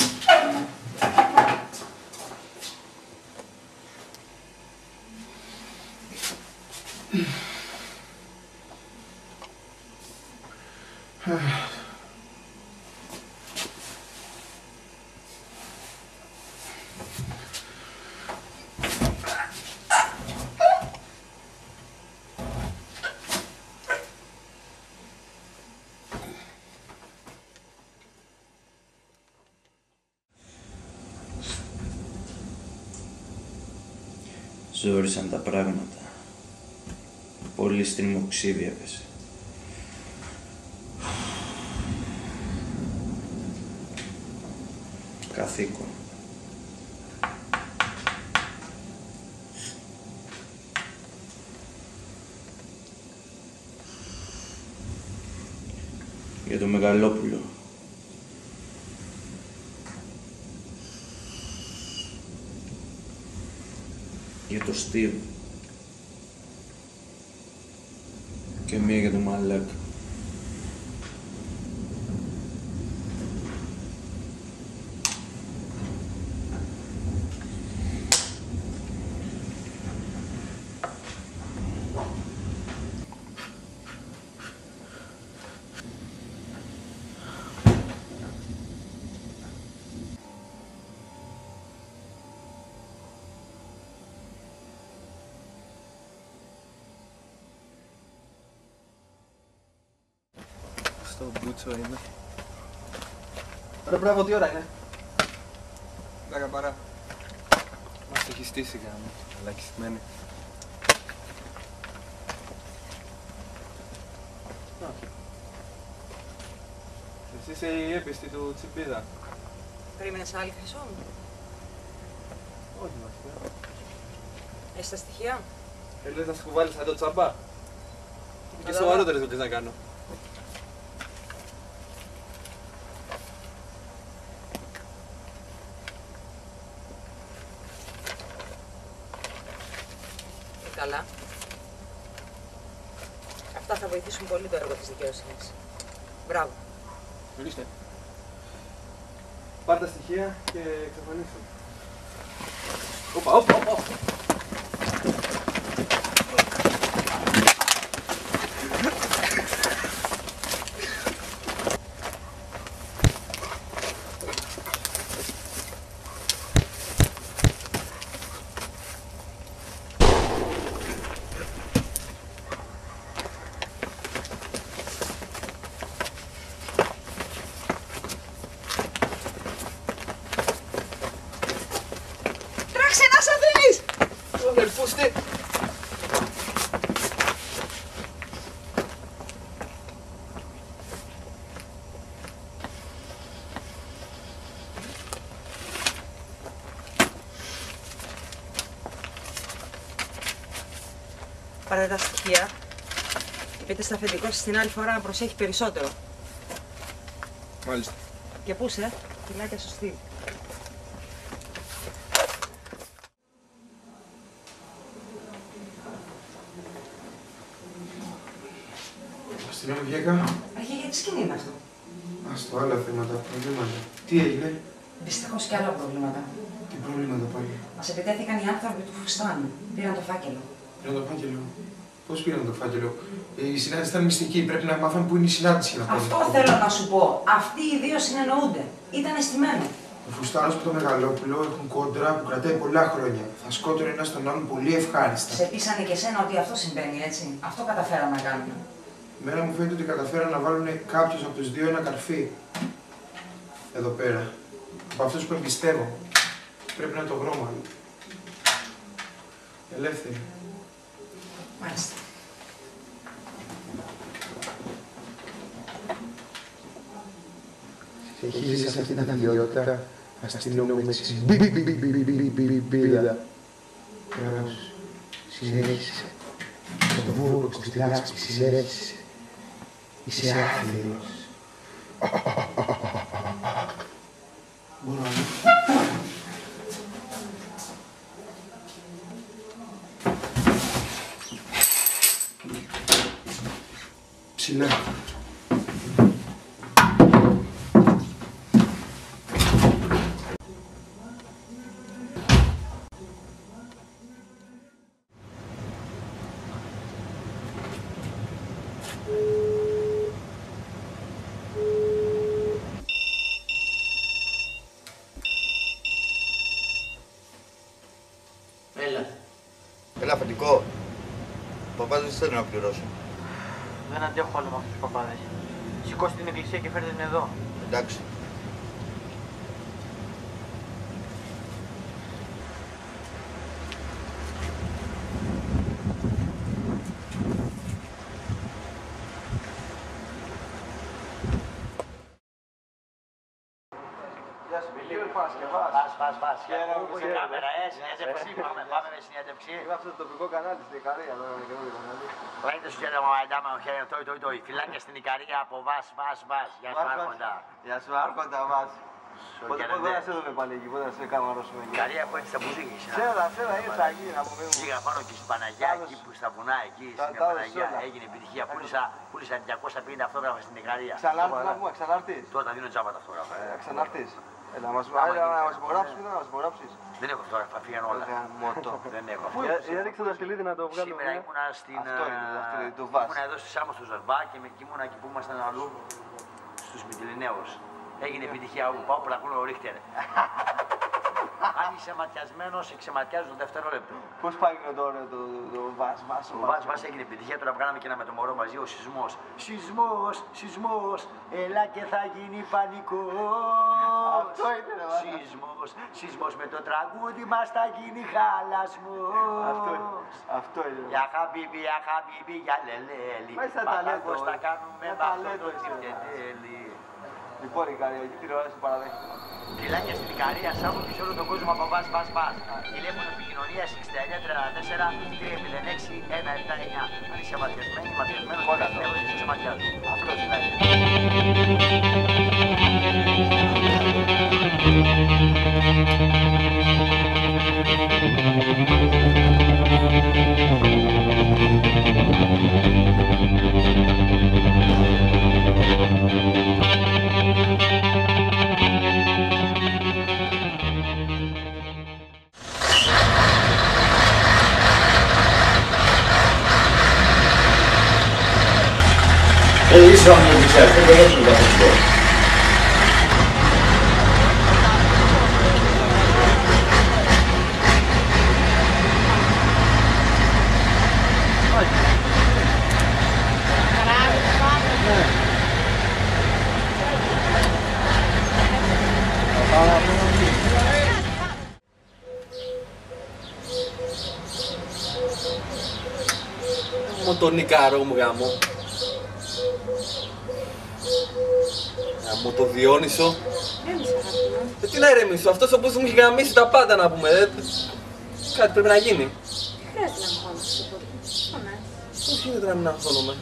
Ζόρισαν τα πράγματα. Πολύ στην μοξίδι έπεσε. Καθήκον. Για το Μεγαλόπουλο. Για το Στίβ. Και μία για το Μαλάκα. Στο μπούτσο είμαι. Ρε μπράβο, τι ώρα είναι? 10 παρά. Μας έχει στήσει γάμο, λακιστημένοι. Εσύ είσαι η έπιστη του Τσιμπίδα. Περίμενες άλλη χρυσό μου? Όχι μας, Έχεις τα στοιχεία? Λες να σου κουβάλεις σαν το τσαμπά. Και σοβαρότερες δουλειές να κάνω. Καλά. Αυτά θα βοηθήσουν πολύ το έργο της δικαιοσύνης. Μπράβο. Ορίστε. Πάρ' τα στοιχεία και εξαφανίσου. Όπα. Πάρε τα στοιχεία και πείτε στα αφεντικό σας την άλλη φορά να προσέχει περισσότερο. Μάλιστα. Και πού σε, φιλάκια σωστή. Αστυνόμο Βιέκα. Αρχή για τη σκηνή είναι αυτό. Ας το άλλα θέματα, προβλήματα. Τι έγινε? Δυστυχώς και άλλα προβλήματα. Τι προβλήματα πάλι? Μας επιτέθηκαν οι άνθρωποι του Φουστάνου. Πήραν το φάκελο. Πήραν το φάκελο. Πώς πήραν το φάκελο? Η συνάντηση ήταν μυστική. Πρέπει να μάθαμε πού είναι η συνάντηση για να πάμε. Αυτό θέλω να σου πω. Αυτοί οι δύο συνεννοούνται. Ήταν αισθημένο. Ο Φουστάνος και το Μεγαλόπουλο έχουν κόντρα που κρατάει πολλά χρόνια. Θα σκότωνε ένα τον άλλον πολύ ευχάριστα. Σε πείσανε και εσένα ότι αυτό συμβαίνει, έτσι. Αυτό καταφέραν να κάνουν. Μένα μου φαίνεται ότι καταφέραν να βάλουν κάποιος από τους δύο ένα καρφί. Εδώ πέρα. Από αυτούς που εμπιστεύω. Πρέπει να το βρω μάλλον. Ελεύθερη. Μάλιστα. Συνεχίζεις αυτή την ιδιότητα αστυνομικής μπιλα. Συνέχισε. Το βούρκο στη λάσπη συνέχισε. Είσαι άθλιος. Μπορώ να ψηλά. Έλα, αφεντικό. Ο παπάδες δεν θέλει να πληρώσω. Δεν αντέχω άλλο με αυτούς τους παπάδες. Σηκώστε την εκκλησία και φέρτε την εδώ. Εντάξει. Πας. Πού η κάμερα, συνέντευξη, πάμε με συνέντευξη. Είναι αυτό το τοπικό κανάλι στην Ικαρία, εδώ είναι καινούργιο κανάλι. Λέτε σου χέρια μαμαϊντάμα, χέρια το, φυλάκια στην Ικαρία από Βας. Γεια σου Άρχοντα. Γεια σου Άρχοντα, Βας. Πότε να σε δούμε πάλι εκεί, πότε να σε κάνουμε αρρώσουμε εκεί. Ικαρία που έτσι θα μπουζίγεις. Σέρα, ήρθα εκεί να πούμε. Πήγα πάνω και στην Παναγιά, εκεί που στα βουνά, εκεί στην Παναγιά έγινε επιτυχία. Πούλησα 250 αυτόγραφα στην Ικαρία. Ξανάρθεις. Τώρα δίνω τζάμπα τα αυτόγραφα. Ξανάρθεις. Έλα, να μας υπογράψεις. Δεν έχω αυτόγραφα, φύγαν όλα. Δεν έχω. Έδειξε το στυλίδι να το βγάλουμε. Σήμερα ήμουνα στην. Ήμουνα εδώ στη Σάμο στο Ζορμπά και ήμουνα εκεί που ήμασταν αλλού στους Μυτιληναίους. Έγινε επιτυχία όπου πάω, πλακούν ο Ρίχτερ. Αν είσαι ματιασμένος, σε ξεματιάζουν το δευτερόλεπτο. Πώς πάει τώρα το βας. Ο βας έγινε επιτυχία, τώρα βγάλαμε και ένα με το μωρό μαζί, ο σεισμός. Σεισμός, έλα και θα γίνει πανικός. Αυτό ήθελα. Σεισμός με το τραγούδι μας θα γίνει χαλασμός. Αυτό είναι. Για χαμπίμπι, για λελέλη. Μέσα ταλέντο. Πώς θα κάνουμε αυτό το τσιπτετέλη. Λοιπόν, η Καριακή τηλεόραση παραδέχεται. Φιλάκια στην Ικαρία, σάβω και σε όλο τον κόσμο από βας. Τηλέφωνο επικοινωνία 6934-306-179. Αν είσαι ματιασμένος, όλα τα έχω και σε ματιάζω. Αυτός δηλαδή. Είσαι ο Μιωτησιάς, δεν το δώσουμε το αφεντικό. Μου τον Ικαρό μου γάμο. Μου το Διόνυσο. Τι να ηρεμήσω, αυτός όπως μου έχει γαμίσει τα πάντα να πούμε. Κάτι πρέπει να γίνει. Χρειάζεται να αγχώνεσαι πολύ. Πώς γίνεται να μην αγχώνομαι.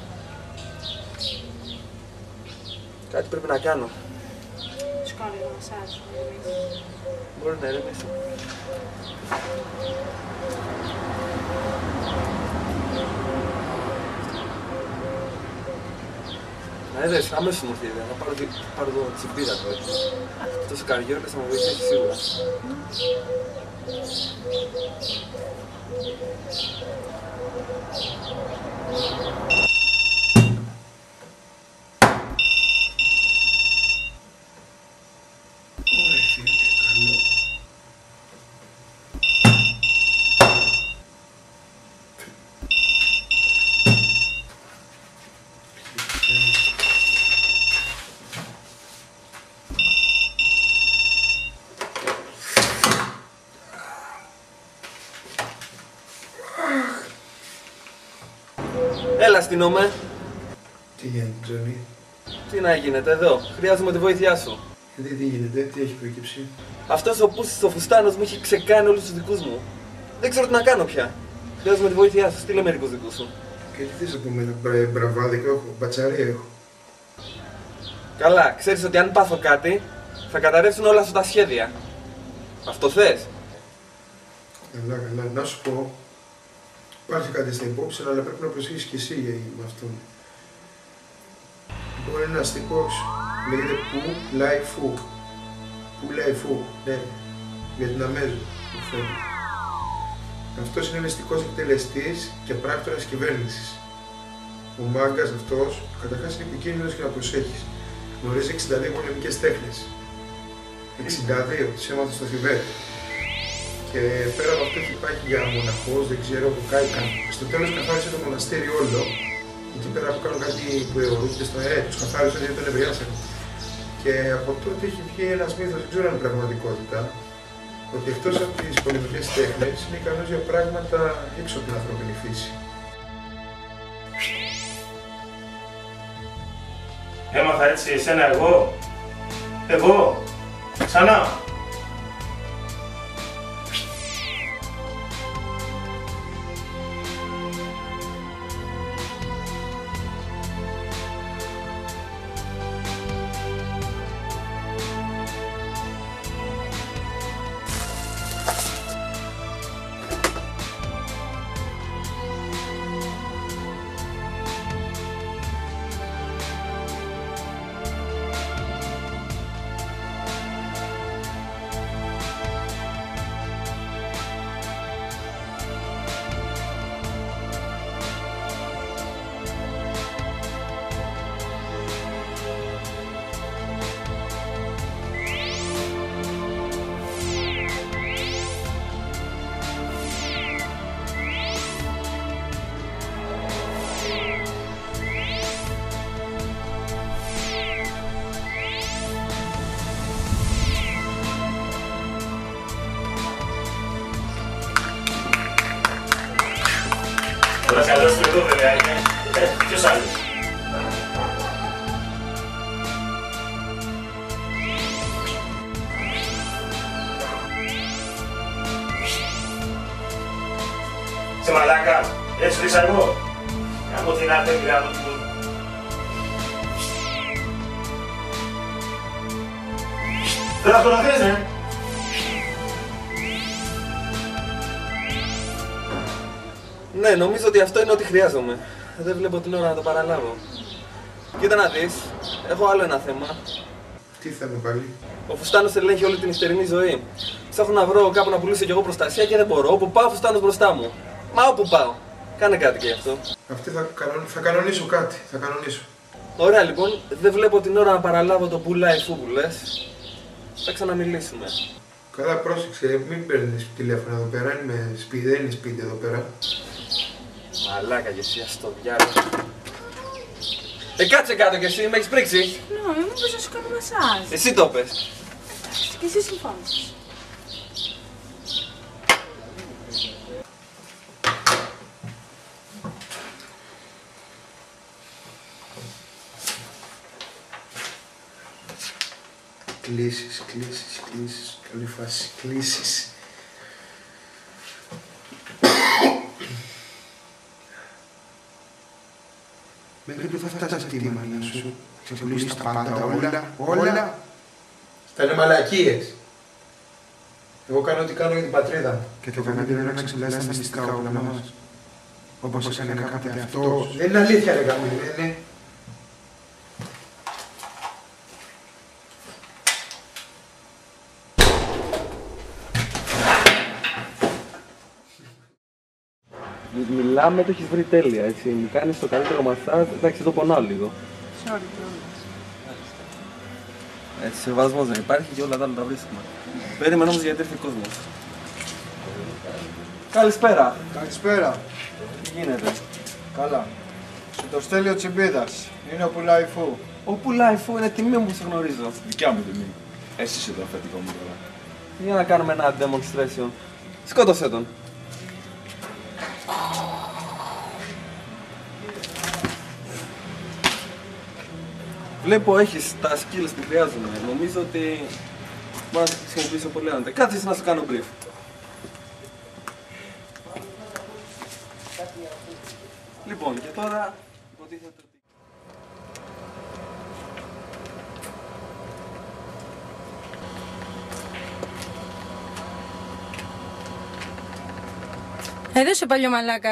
Κάτι πρέπει να κάνω. Σου κάνω λίγο μασάζ. Μπορεί να ηρεμήσω. Να έδεσαι, αμέσως μου ήρθε η ιδέα, να πάρω το τσιμπίδα τώρα. Τόσο καριέρας θα μου βοηθήσει σίγουρα. Έλα, στείνομαι. Τι γίνεται, Τζόνι? Τι να γίνεται εδώ, χρειάζομαι τη βοήθειά σου. Γιατί τι γίνεται, τι έχει προκύψει? Αυτός ο Πούσης ο Φουστάνος μου έχει ξεκάνει όλους τους δικούς μου. Δεν ξέρω τι να κάνω πια. Χρειάζομαι τη βοήθειά σου, στείλε μερικούς δικούς σου. Και τι θες από μένα, μπραβάδικα έχω, μπατσαρία έχω. Καλά, ξέρεις ότι αν πάθω κάτι, θα καταρρεύσουν όλα σου τα σχέδια. Αυτό θες? Καλά, να σου πω. Υπάρχει κάτι στην υπόψη, αλλά πρέπει να προσέχεις και εσύ με αυτόν. Λοιπόν, είναι ένας τύπος, λέγεται Που Λάι Φου, ναι, Βιετναμέζο, μου φαίνεται. Αυτός είναι μυστικός εκτελεστής και πράκτορας κυβέρνησης. Ο μάγκας αυτός, καταρχάς είναι επικίνδυνος και να προσέχεις. Γνωρίζει 62 πολεμικές τέχνες. 62, τις έμαθε στο Θιβέτ. Και πέρα από αυτό έχει πάει για μοναχός, δεν ξέρω, που κάει καν. Στο τέλος καθάρισε το μοναστήρι όλο. Εκεί πέρα που κάνουν κάτι που αιωρούνται στο τους καθάρισαν γιατί τον ευριάσαν. Και από τότε έχει βγει ένας μύθος, δεν ξέρω αν είναι πραγματικότητα, ότι εκτός από τις πολεμικές τέχνες είναι ικανός για πράγματα έξω από την ανθρώπινη φύση. Έμαθα έτσι εσένα εγώ, ξανά. Ο δασκαλός του εδώ βέβαια είναι. Ποιος άλλος? Σε μαλάκα, έτσι ρίξα εγώ. Γάμω την arte, γάμω την πούδα. Τώρα το να θες, ναι. Ναι, νομίζω ότι αυτό είναι ό,τι χρειάζομαι. Δεν βλέπω την ώρα να το παραλάβω. Κοίτα να δεις, έχω άλλο ένα θέμα. Τι θέμα πάλι? Ο Φουστάνος ελέγχει όλη την νυχτερινή ζωή. Ψάχνω να βρω κάπου να πουλήσω κι εγώ προστασία και δεν μπορώ. Όπου πάω, ο Φουστάνος μπροστά μου. Μα όπου πάω. Κάνε κάτι και γι' αυτό. Αυτή θα κανονίσω κάτι. Θα κανονίσω. Ωραία λοιπόν, δεν βλέπω την ώρα να παραλάβω το πουλάει φου που λες. Θα ξαναμιλήσουμε. Καλά, πρόσεξε, μην παίρνεις τηλέφωνο εδώ πέρα. Δεν είναι σπίτι εδώ πέρα. Μαλάκα κι εσύ, ας το διάλογο. Κάτσε κάτω κι εσύ, με έχεις πρίξει. Συγγνώμη, μήπως να σου κάνω μασάζ. Εσύ το πες. Και εσύ συμφώνησες. Κλήσεις. Καλή φάση. Κλήσεις. Μέχρι που θα φτάσει αυτή η μανία σου, θα ξεπουλήσεις τα πάντα όλα. Θα είναι μαλακίες. Εγώ κάνω ό,τι κάνω για την πατρίδα μου. Και το κανένα δεν να ξεπουλάς τα μυστικά όπλα μας. Όπως έκανε κάποτε αυτός. Δεν είναι αλήθεια ρε γαμί, δεν είναι. Μιλάμε, το έχεις βρει τέλεια, έτσι. Μου κάνεις το καλύτερο μασάζ, εντάξει, εδώ πονάω λίγο. Sorry. Έτσι, σεβασμός δεν υπάρχει και όλα τα άλλα τα βρίσκουμε. Περίμενα όμως γιατί έρθει ο κόσμος. Καλησπέρα. Καλησπέρα. Τι γίνεται? Καλά. Σου το στέλνει ο Τσιμπίδας. Είναι ο Πουλαϊφού. Ο Πουλαϊφού είναι τιμή μου που σε γνωρίζω. Δικιά μου τιμή. Εσύ είσαι το αφεντικό μου τώρα. Για να κάνουμε ένα demonstration. Σκότωσέ τον. Βλέπω έχεις τα skills που χρειάζομαι. Νομίζω ότι μπορώ να τα χρησιμοποιήσω πολύ άνετα. Κάτσε να σου κάνω brief. Λοιπόν, και τώρα υποτίθεται ότι... Εδώ είσαι παλιό μαλάκα,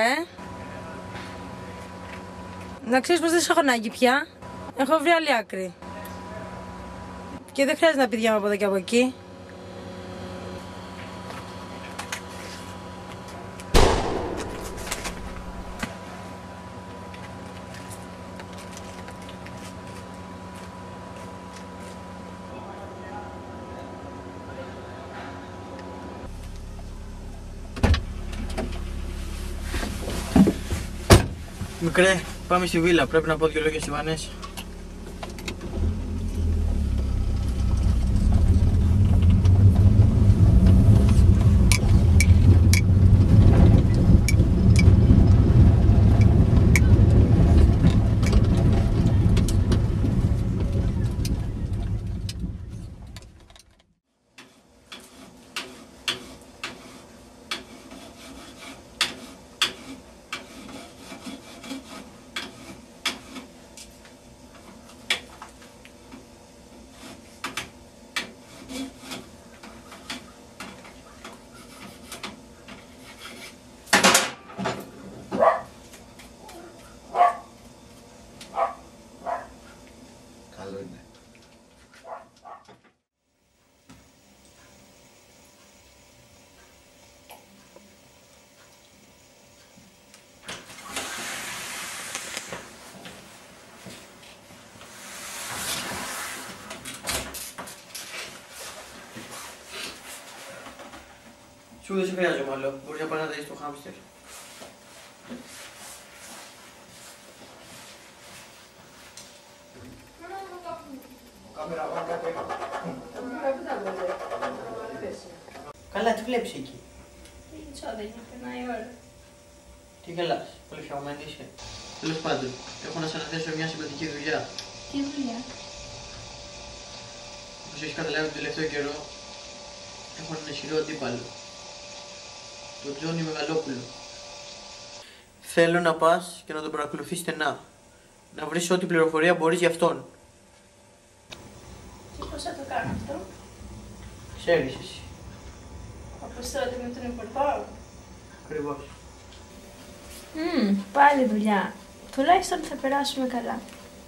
Να ξέρεις πως δεν σε έχω ανάγκη πια. Έχω βρει άλλη άκρη. Και δεν χρειάζεται να πηδιάμε από εδώ και από εκεί. Μικρέ, πάμε στη βίλα. Πρέπει να πω δυο λόγια στη Βανέση. Σου δεν σε χρειάζομαι άλλο. Μπορείς να πας να δεις το χάμστερ. Καλά, τι βλέπεις εκεί? Τσόντα, για να περνάει η ώρα. Τι γελάς, πολύ φτιαγμένη είσαι. Τέλος πάντων, έχω να σε αναθέσω μια σημαντική δουλειά. Τι δουλειά? Όπως έχεις καταλάβει τον τελευταίο καιρό, έχω έναν ισχυρό αντίπαλο. Τον Τζόνι Μεγαλόπουλο. Θέλω να πας και να τον παρακολουθείς στενά. Να βρεις ό,τι πληροφορία μπορείς για αυτόν. Και πώς θα το κάνω αυτό? Ξέρεις εσύ. Όπως τότε με τον Υπουργό. Ακριβώς. Πάλι δουλειά. Τουλάχιστον θα περάσουμε καλά.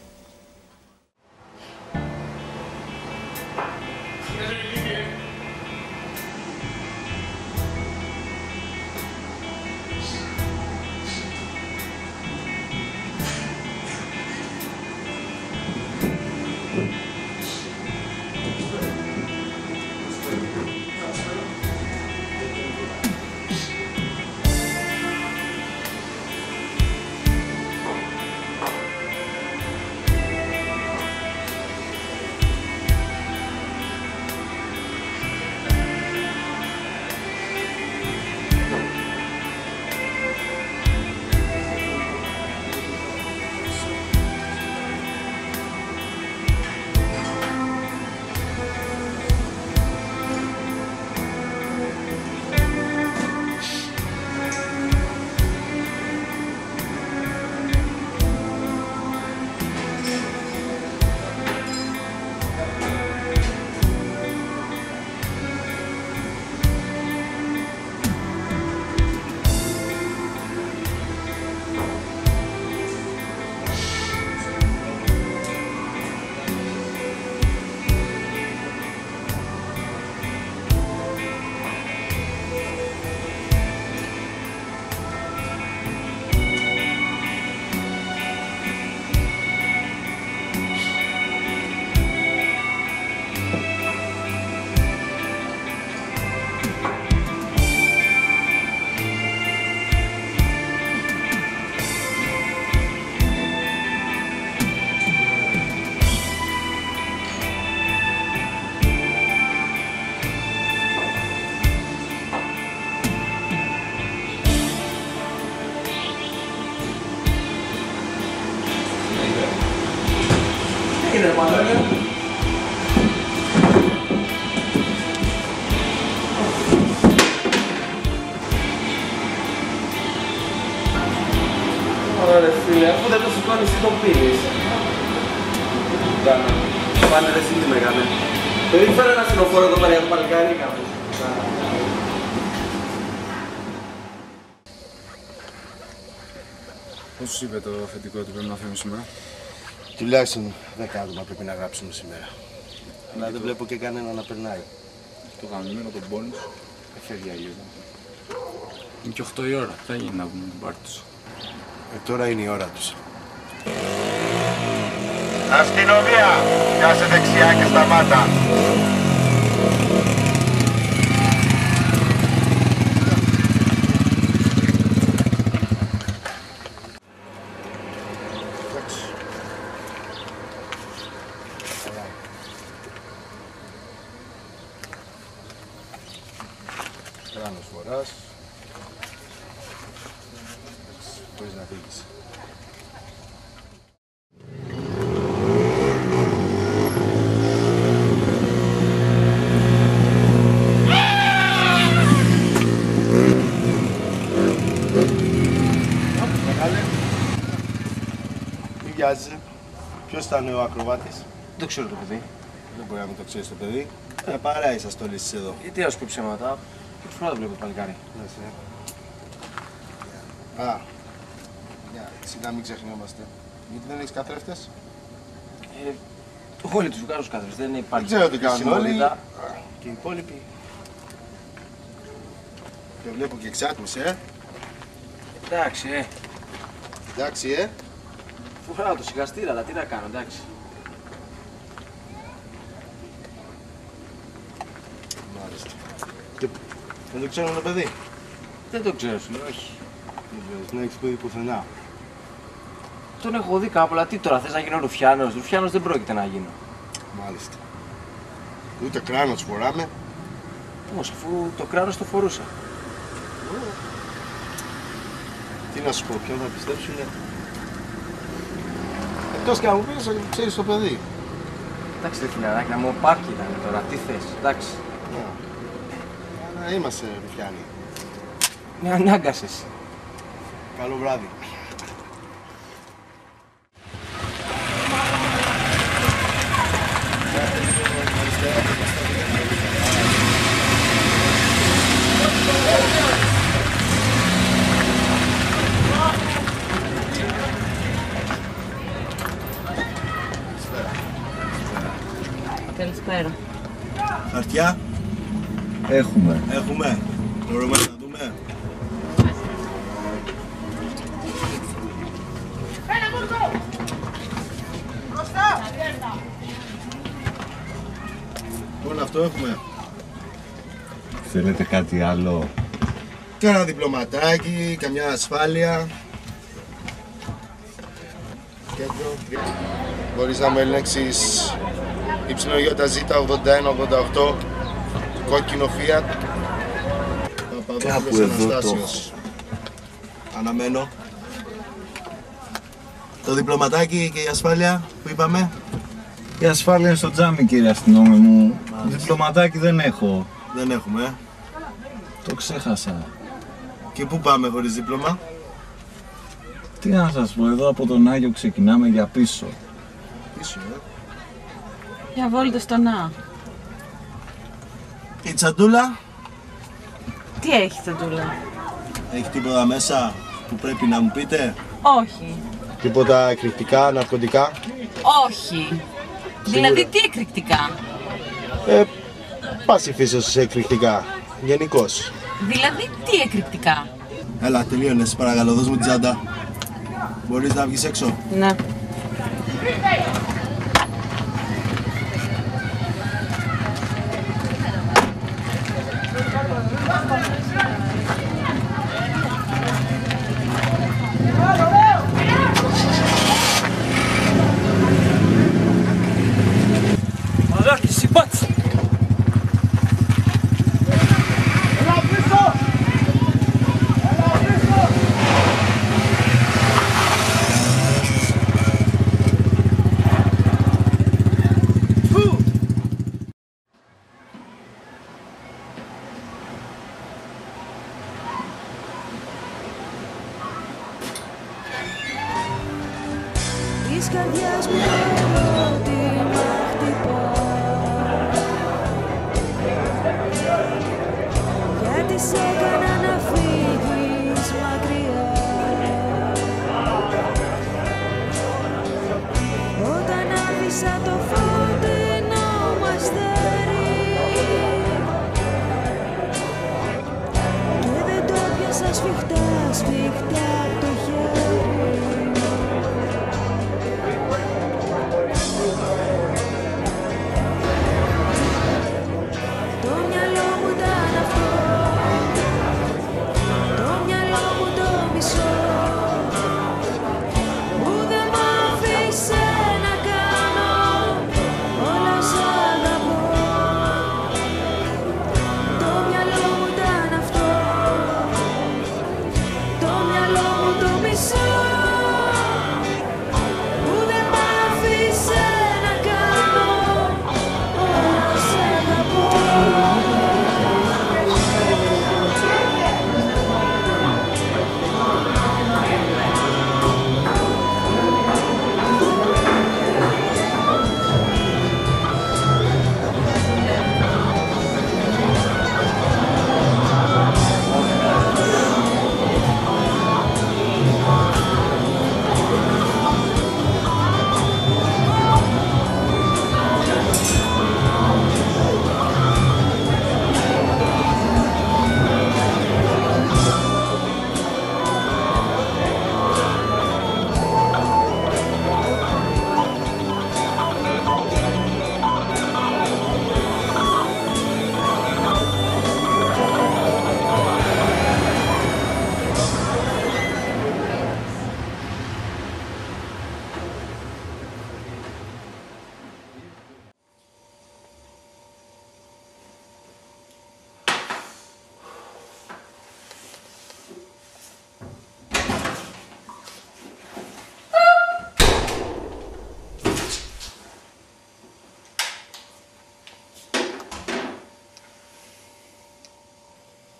είναι μάλλον. Ωραία φίλε, αφού δεν το σηκώνεις ή το πίνεις. Κάνα. Πάνε ρε εσύ τι με έκανε. Παιδί φέρε ένα συνοφόρο εδώ πέρα για το παλικάρι κάπου. Πώς σου είπε το αφεντικό ότι πρέπει να φύγουμε σήμερα? Τουλάχιστον 10 άτομα πρέπει να γράψουμε σήμερα. Αλλά δεν βλέπω και κανένα να περνάει. Το γαμμένο τον πόνου σου. Φεύγει λίγο. Είναι και 8 η ώρα. Τι θα γίνει να βγουν την πάρτι τους? Τώρα είναι η ώρα τους. Αστυνομία! Κάσε δεξιά και σταμάτα. Κράνος φοράς. Μπορείς να φύγεις. Μη βιάζεσαι. Ποιος ήταν ο ακροβάτης? Δεν ξέρω το παιδί. Δεν μπορεί να μην το ξέρεις το παιδί. Παρά είσαστε όλοι εσείς εδώ. Γιατί να σου πει ψέματα. Πρώτη φορά το βλέπω το παλικάρι. Σιγά μην ξεχνιόμαστε. Γιατί δεν έχεις καθρέφτες? Όλοι τους βγάζουν καθρέφτες. Δεν υπάρχει. Δεν ξέρω τι κάνουν όλοι. συμμορία. Και οι υπόλοιποι. Και βλέπω και εξάτμιση, Εντάξει, Εντάξει, Φοράω το σιγαστήρα, αλλά τι να κάνω, εντάξει. Μάλιστα. Και δεν το ξέρουν το παιδί? Δεν το ξέρω, σου λέω, όχι. Δεν έχεις παιδί πουθενά. Τον έχω δει κάπου, αλλά τι τώρα, θες να γίνω ρουφιάνος? Ρουφιάνος δεν πρόκειται να γίνω. Μάλιστα. Ούτε κράνος φοράμε. Πώς, αφού το κράνος το φορούσα. Τι να σου πω, ποιον θα πιστέψουνε. Εκτός και αν μου πεις, ξέρεις το παιδί. Εντάξει, ρε φιλαράκι, να μου πάρκι ήταν τώρα. Τι θες, εντάξει. Να είμαστε, Ρουφιάνη. Με ανάγκασες. Καλό βράδυ. Καλησπέρα. Χαρτιά. Έχουμε. Μπορούμε να δούμε. Μόνο αυτό έχουμε. Θέλετε κάτι άλλο? Και ένα διπλωματάκι, καμιά ασφάλεια. Κέντρο. Μπορείς να μου ελέγξεις YZ8188, κόκκινο Fiat. Κάπου εδώ το. Αναμένω. Το διπλωματάκι και η ασφάλεια που είπαμε. Η ασφάλεια είναι στο τζάμι, κύριε αστυνόμη μου. Διπλωματάκι δεν έχω. Δεν έχουμε. Το ξέχασα. Και πού πάμε χωρίς δίπλωμα? Τι να σας πω, εδώ από τον Άγιο ξεκινάμε για πίσω. Πίσω, Για βόλτα στον Α. Η τσαντούλα. Τι έχει τσαντούλα? Έχει τίποτα μέσα που πρέπει να μου πείτε? Όχι. Τίποτα εκρηκτικά, ναρκωτικά? Όχι. Δηλαδή τι εκρηκτικά? Πάση φύσεως σε εκρηκτικά, γενικώς. Δηλαδή τι εκρηκτικά? Έλα, τελείωνες, παρακαλώ, δώσ' μου την τσάντα. Μπορείς να βγεις έξω? Ναι. Μαλάκι, συμπάτσε! Έλα πίσω! Έλα πίσω! Της καρδιάς μου ερώτημα χτυπά, γιατί σ' έκανα να φύγεις μακριά, όταν άφησα το φωτεινό μου αστέρι και δεν το πιάσα σφιχτά, σφιχτά απ' το χέρι. Το μυαλό μου ήταν αυτό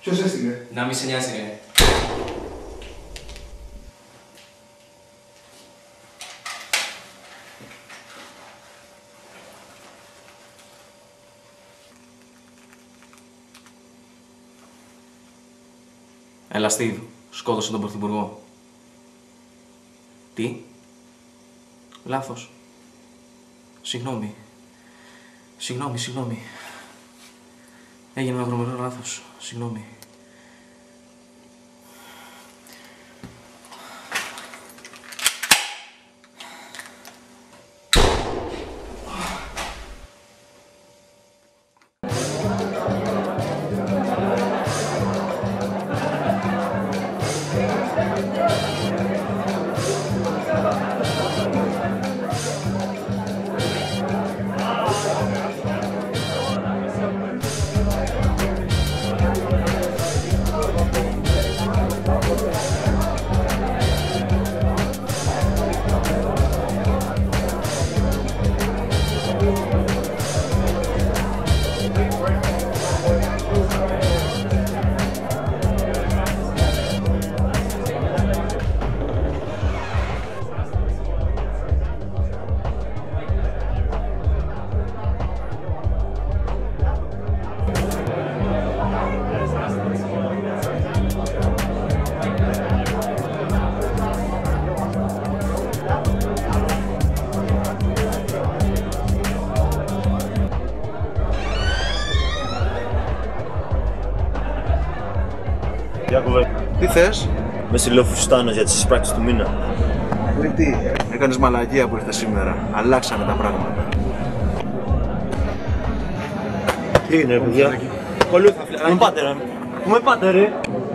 Ποιος έστειλε? Να μη σε νοιάζει, ρε. Έλα, Στίβ, σκότωσε τον Πρωθυπουργό. Τι? Λάθος. Συγγνώμη. Συγγνώμη. Έγινε ένα βρωμερό λάθος. Συγγνώμη. Τι θες? Με συλλοφουστάνω για τις εισπράξεις του μήνα. Τι, έκανες μαλακία που ήρθε σήμερα. Αλλάξανε τα πράγματα. Τι είναι, παιδιά? Ακολούθα, φίλε. Πού με πάτε, ρε? Πού με πάτε, ρε?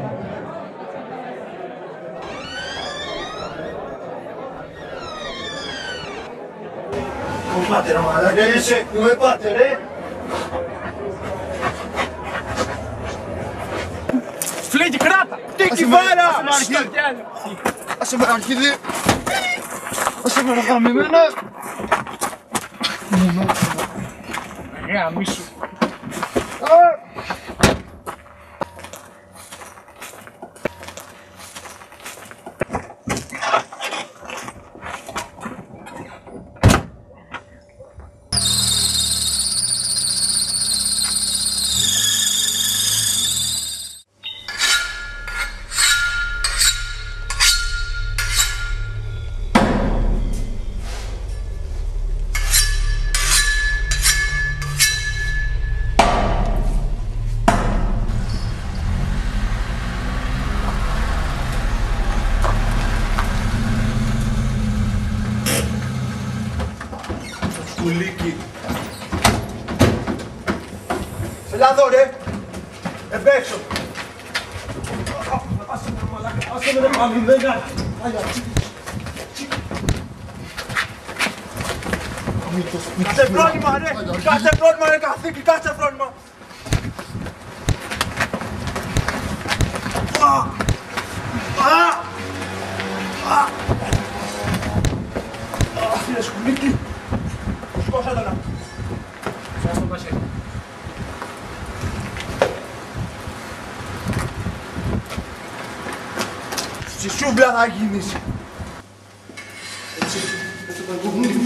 Πού με πάτε, ρε μαλάκα? Πού με πάτε, ρε? Φλέγγι, κράτα! Τι κυβάρα! Άσε με αρχίδι! Άσε με γαμημένα! Γαμίσου! Σκουλίκι. Έλα εδώ, ρε. Εμπέξω. Άσε με, ρε μαμημένα. Κάτσε φρόνημα, ρε. Κάτσε φρόνημα, ρε καθήκη. Κάτσε φρόνημα. Φίλε σκουλίκι. Σκόσα το να. Σας το πασέ. Στη σούμπλα θα γίνεις. Έτσι παγκοβούνι.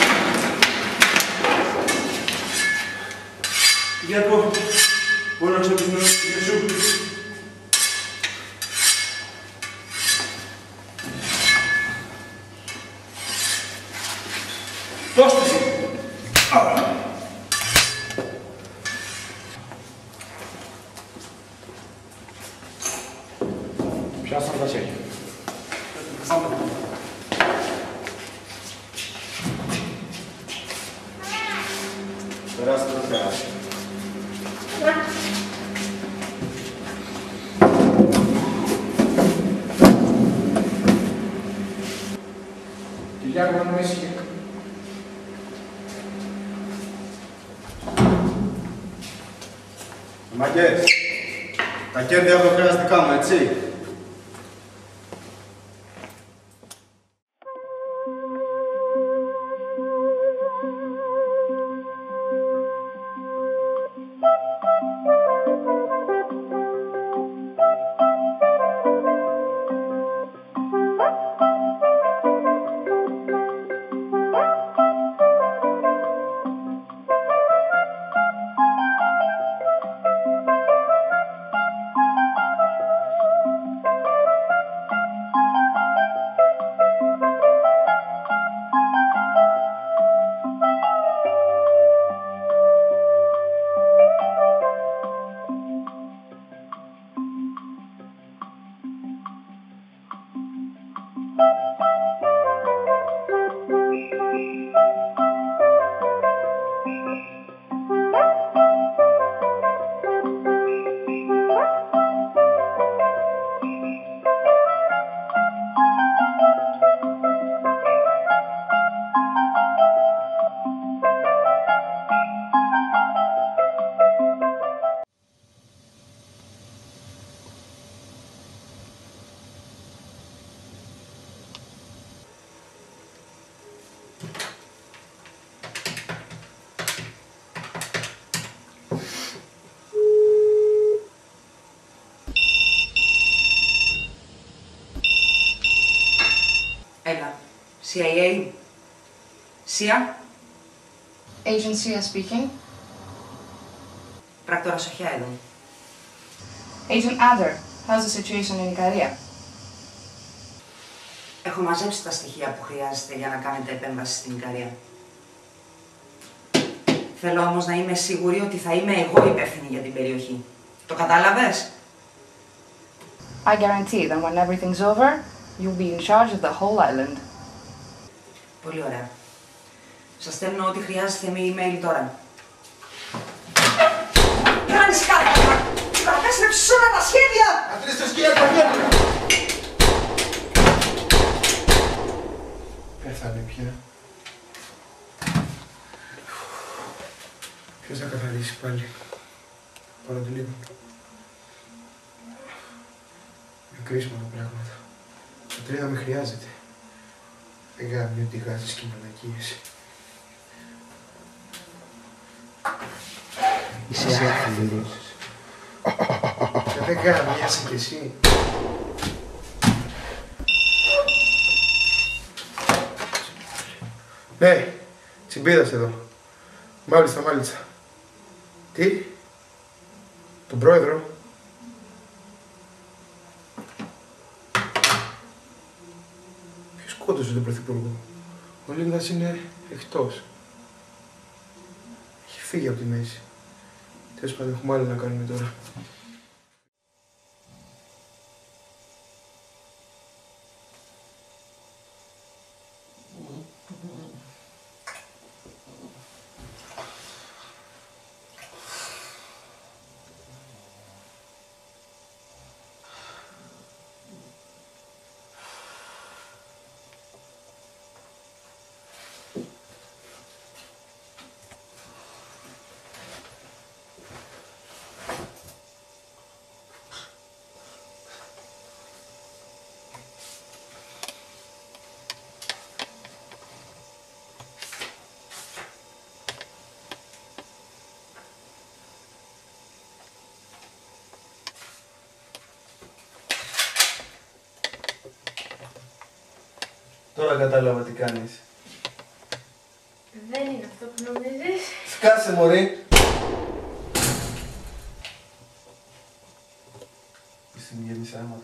Κυριακό, μπορώ να ξεπνώ τη σου. Δώστε εσύ. Πιάσαμε τα χέρια. Περάστε το περάστε. Κυριάκο, να είσαι. Μαγκές, τα κέρδη από το κρέας δικά μου, έτσι. CIA. Σία. Agent Sia speaking. Πράκτορα Σοχιά εδώ. Agent Adder, how's the situation in Ikaria? Έχω μαζέψει τα στοιχεία που χρειάζεται για να κάνετε επέμβαση στην Ικαρία. Θέλω όμως να είμαι σίγουρη ότι θα είμαι εγώ υπεύθυνη για την περιοχή. Το κατάλαβες? I guarantee that when everything's over, you'll be in charge of the whole island. Πολύ ωραία. Σας στέλνω ό,τι χρειάζεται με email τώρα. Κάνεις κάτι! Κατέστρεψες όλα τα σχέδια! Αντρίστες κύριε Κορνέλη! Πέθανε πια. Ποιος θα καθαρίσει πάλι. Πάρω το λίγο. Είναι κρίσιμα τα πράγματα. Το τρίδα με χρειάζεται. Δεν κάνει ότι γάζεις και μαλακίες. Είσαι άθληρος. Δεν καμιάσαι κι εσύ. Ναι, Τσιμπίδας εδώ. Μάλιστα, μάλιστα. Τι? Τον πρόεδρο? Ποιος σκότωσε τον πρωθυπουργό? Ο Λίνδας είναι εκτός. Έχει φύγει από τη μέση. Τέλος πάντων, έχουμε άλλο να κάνουμε τώρα. Τώρα κατάλαβα τι κάνεις. Δεν είναι αυτό που νομίζεις. Σκάσε μωρή. Στην γέμισα αίματα.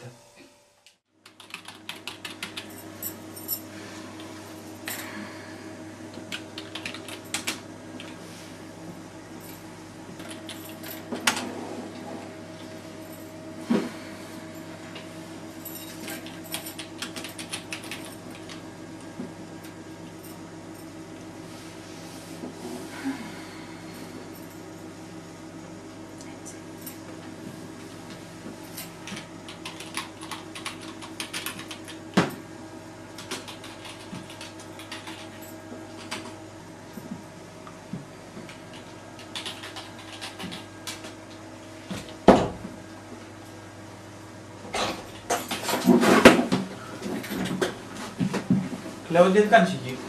Κλάουδια, τι κάνεις εκεί?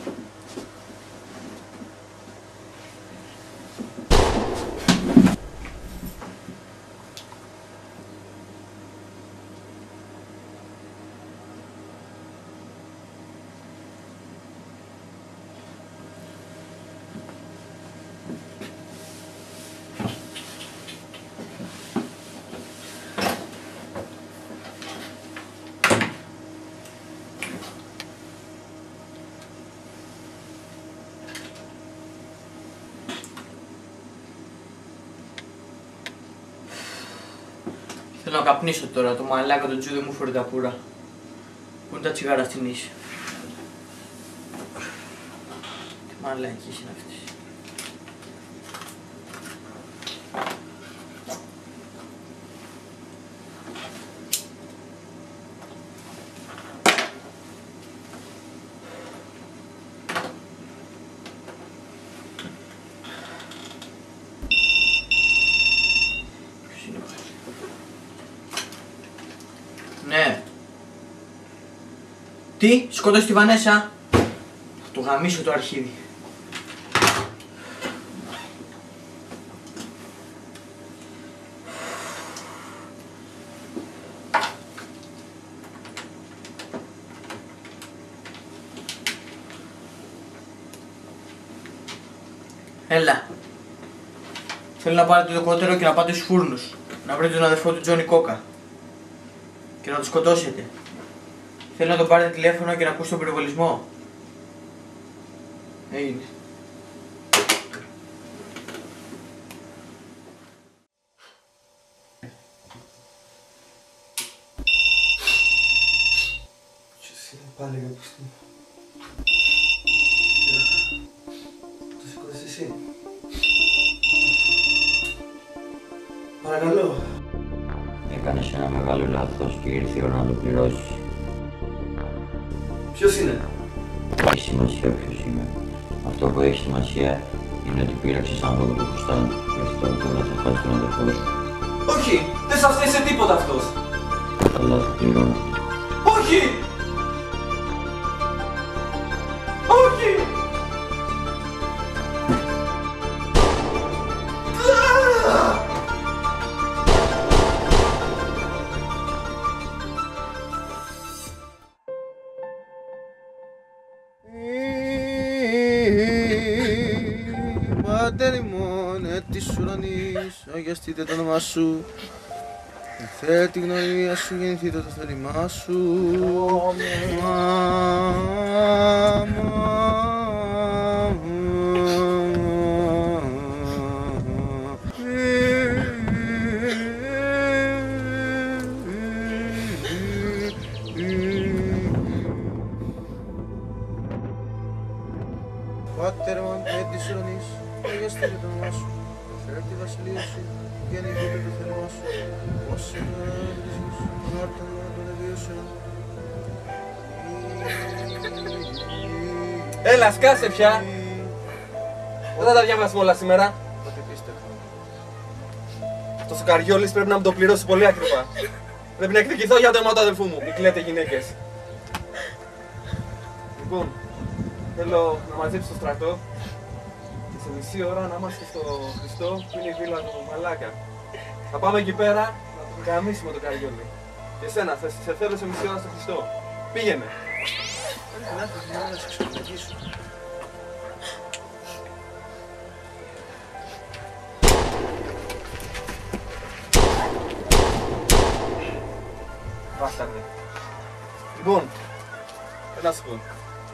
Θέλω να καπνίσω τώρα, το μαλάκα το τζου δεν μου φορεί τα πουρα. Πού είναι τα τσιγάρα στην ίση. Τι μαλακής είναι αυτής. Ναι. Τι, σκότωσε τη Βανέσα. Θα του γαμίσω το αρχίδι. Έλα. Θέλω να πάρετε το κότερο και να πάτε στους φούρνους. Να βρείτε τον αδερφό του Τζόνι Κόκα. Και να τον σκοτώσετε. Θέλω να τον πάρετε τηλέφωνο και να ακούσετε τον πυροβολισμό. Έγινε. Πάλι για πιστή. Το σηκώθηκες εσύ. Παρακαλώ. Έκανες ένα μεγάλο λάθος και ήρθε η ώρα να το πληρώσεις. Ποιος είναι? Έχει σημασία ποιος είμαι. Αυτό που έχει σημασία είναι ότι πήραξες άνθρωπο του Χρυστάνου. Γι' αυτό τώρα θα χάσεις τον αδερφό σου. Όχι! Δεν σας φταίει σε τίποτα αυτός! Αλλά θα πληρώνω. Όχι! Όχι! Πάτερ ημών, της ουρανής, αγιαστείτε το όνομά σου. Θέλει τη γνωρία σου, γεννηθείτε το θέλημά σου. Πάτερ ημών, της ουρανής, αγιαστείτε το όνομά σου. Θέλει τη βασιλεία σου, γεννηθείτε το θέλημά σου. Ως τον όρτον των ευίωσεων. Έλα, σκάσε πια! Δεν θα τα διαβάσουμε όλα σήμερα. Αυτός ο Καριόλης πρέπει να μου το πληρώσει πολύ ακριβά. Πρέπει να εκδικηθώ για το αίμα του αδελφού μου. Μη κλαίτε γυναίκες. Λοιπόν, θέλω να μαζέψει το στρατό και σε μισή ώρα να είμαστε στο Χριστό που είναι η βίλα του Μαλάκα. Θα πάμε εκεί πέρα να τον γαμίσουμε τον Καριόλη. Και εσένα, σε θέλω σε μισή ώρα στο Χριστό. Πήγαινε. Βάσταρδε. Λοιπόν, να σου πω.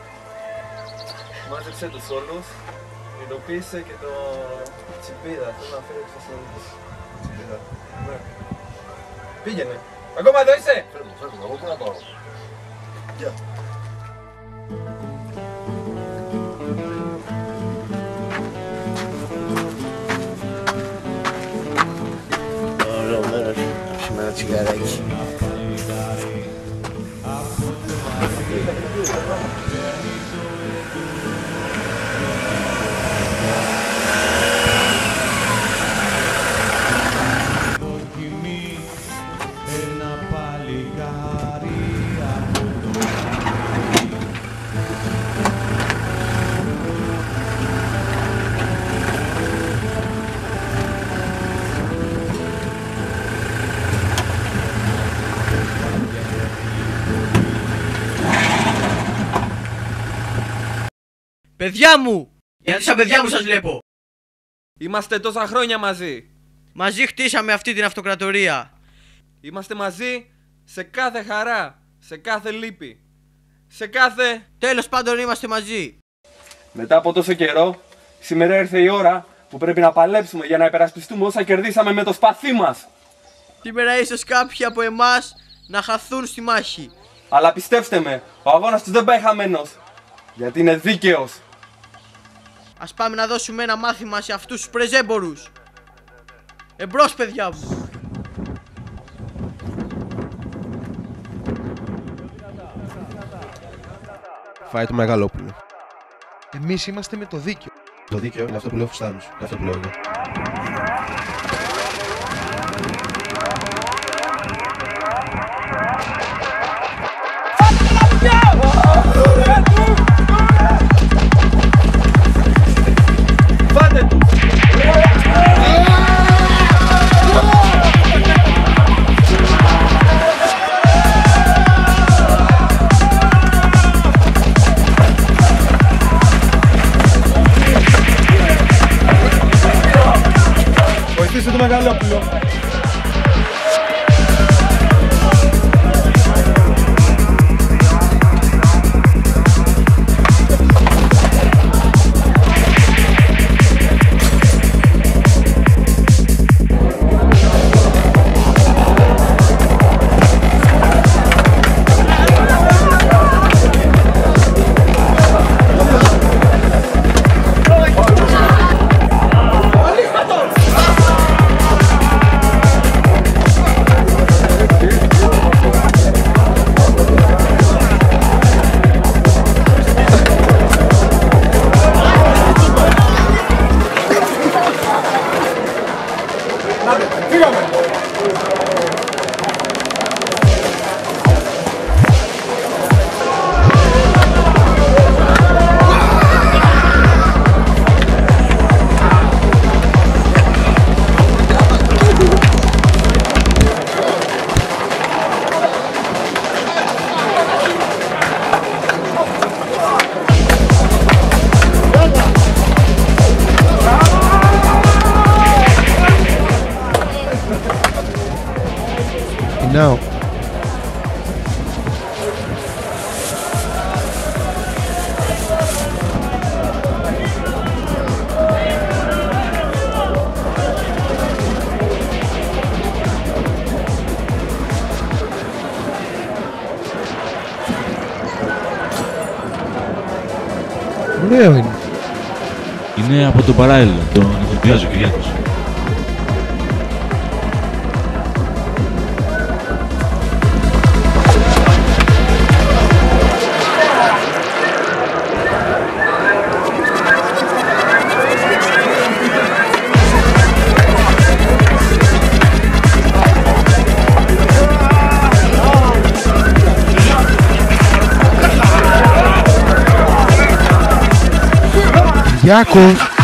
Μάζεψε τους όλους, ειδοποίησε και το Τσιμπίδα. Θέλω να φέρει τους αστυνομικούς. Τσιμπίδα. Ναι. Πήγαινε. Ακόμα εδώ είσαι! Φέρνω, εγώ πού να πάω. Γεια. Ωραίο μέρος, άψουμε ένα τσιγαράκι. Παιδιά μου! Γιατί σαν παιδιά μου σας βλέπω! Είμαστε τόσα χρόνια μαζί. Μαζί χτίσαμε αυτή την αυτοκρατορία. Είμαστε μαζί σε κάθε χαρά, σε κάθε λύπη, σε κάθε... Τέλος πάντων είμαστε μαζί. Μετά από τόσο καιρό, σήμερα ήρθε η ώρα που πρέπει να παλέψουμε για να υπερασπιστούμε όσα κερδίσαμε με το σπαθί μας. Σήμερα ίσως κάποιοι από εμάς να χαθούν στη μάχη. Αλλά πιστέψτε με, ο αγώνας τους δεν πάει χαμένος. Γιατί είναι δίκαιος. Ας πάμε να δώσουμε ένα μάθημα σε αυτούς τους πρεζέμπορους. Εμπρός, παιδιά μου. Φάει το Μεγαλόπουλο. Εμείς είμαστε με το δίκαιο. Το δίκαιο είναι αυτό που λέω ο Φουστάνος. Είναι αυτό που λέω εγώ. Φάτε του! Ξεκινάω. Ωραίο είναι. Είναι από το παράλληλο, τον ηθοποιάζει ο Κυριάκος. Κυριάκο!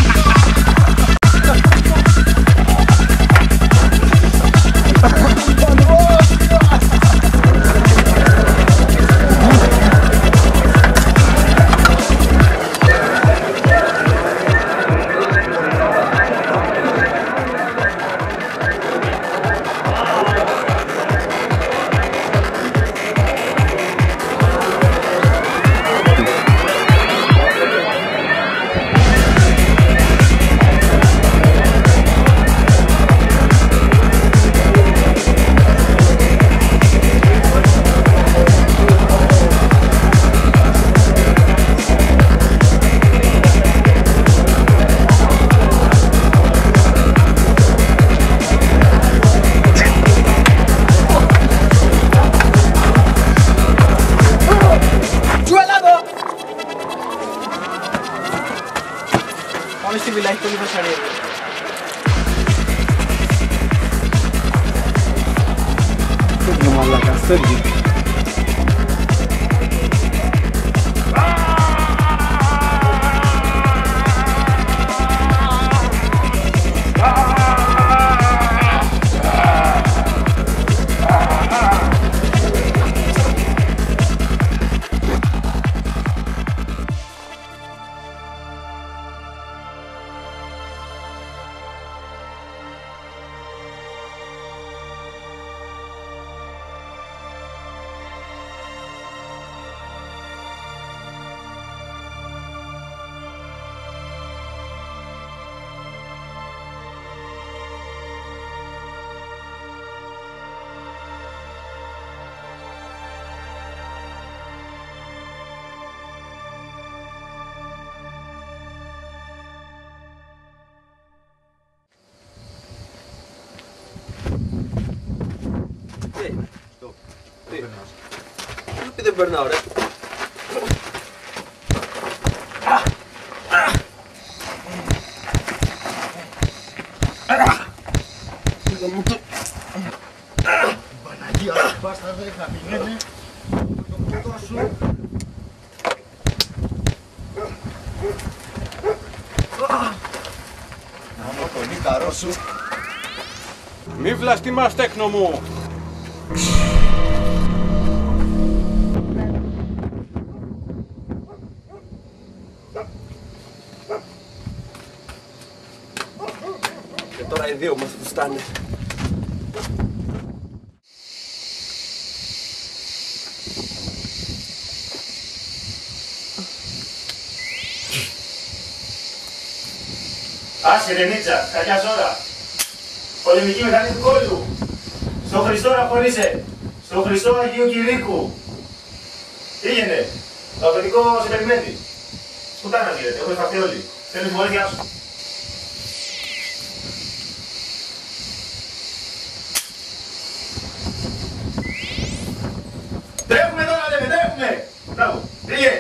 Πάμε στη βιλά, έχει πολύ βασαρία. Τι είναι μαλάκα, φεύγει. Τι δεν περνάω ρε. Παναγία σου μπάστα δεν θα πηγαίνει. Το κούτο σου. Να μου τον ήκαρό σου. Μη βλαστημάς τέκνο μου. Και τώρα οι δύο μας φουστάνε. Άσε Ρενίτσα, κακιά ώρα. Πολεμική μηχανή του κόλλου. Στο Χριστό να χωρίσε. Στο Χριστό Αγίου Κηρύκου. Πήγαινε. Το αφεντικό σε περιμένει. Σπουτάνα γίνεται, έχουμε φαχτεί όλοι. Θέλει τη βοήθειά σου. Τρέχουμε τώρα, λέμε, τρέχουμε. Μπράβο, πήγε.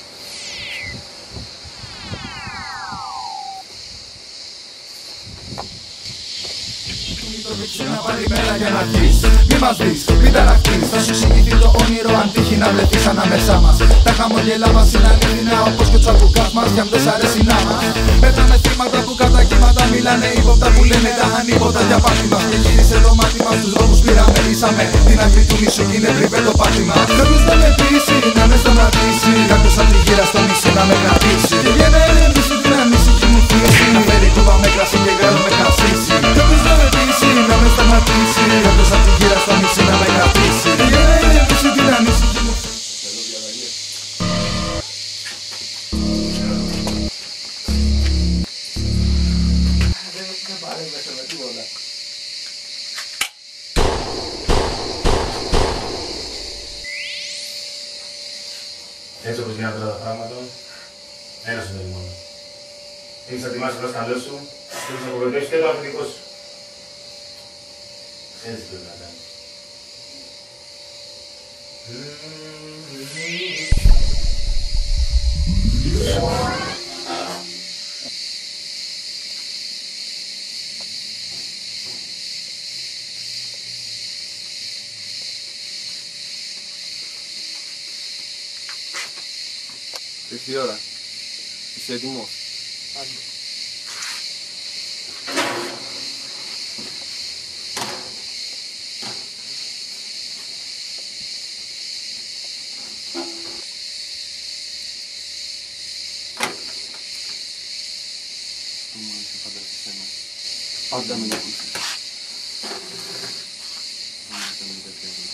Ένα πάλι μέρα για να βγεις. Μη μας δεις, μην ταραχτείς. Θα σου συγκινηθεί το όνειρο αν τύχει να βρεθείς ανάμεσά μας. Τα χαμογελά μας είναι αληθινά όπως και ο τσακουκάς μας κι αν δεν σ' αρέσει να μας. Πέταμε θύματα που κατά κύματα μιλάνε ύποπτα που λένε τα ανίποτα για πάτη μας. Και γύρισε το μάτι μας, τους δρόμους πήραμε, ήσαμε την άκρη του νησιού κι είναι πριβέ το πάτη μας. Κάποιος να με πείσει, να με σταματήσει. Κάποιος απ' τη γύρα στο νησί να με κρατήσει. Και βγαίνε ηρεμήσει την ανήσυχη μου φύση. Να φέρει κούβα με κρασί και γράμμα με χασίσει. Κάποιος να με πείσει, να με σταματήσει. Κάποιος απ' τη γύρα στο νησί να με κρατήσει. Έτσι όπως γίνανε τώρα τα πράγματα, ένα σου δεν μόνο. Έχεις να ετοιμάσεις το δάσκαλό σου και έχεις να απογοητεύσεις και το αφεντικό σου. Έτσι πρέπει να κάνεις. Ήρθε η ώρα. Είσαι έτοιμος? Άντε. Μου άρεσε πάντα σε σένα. Πάντα με ακούσες. Δεν ήταν τέτοια δουλειά.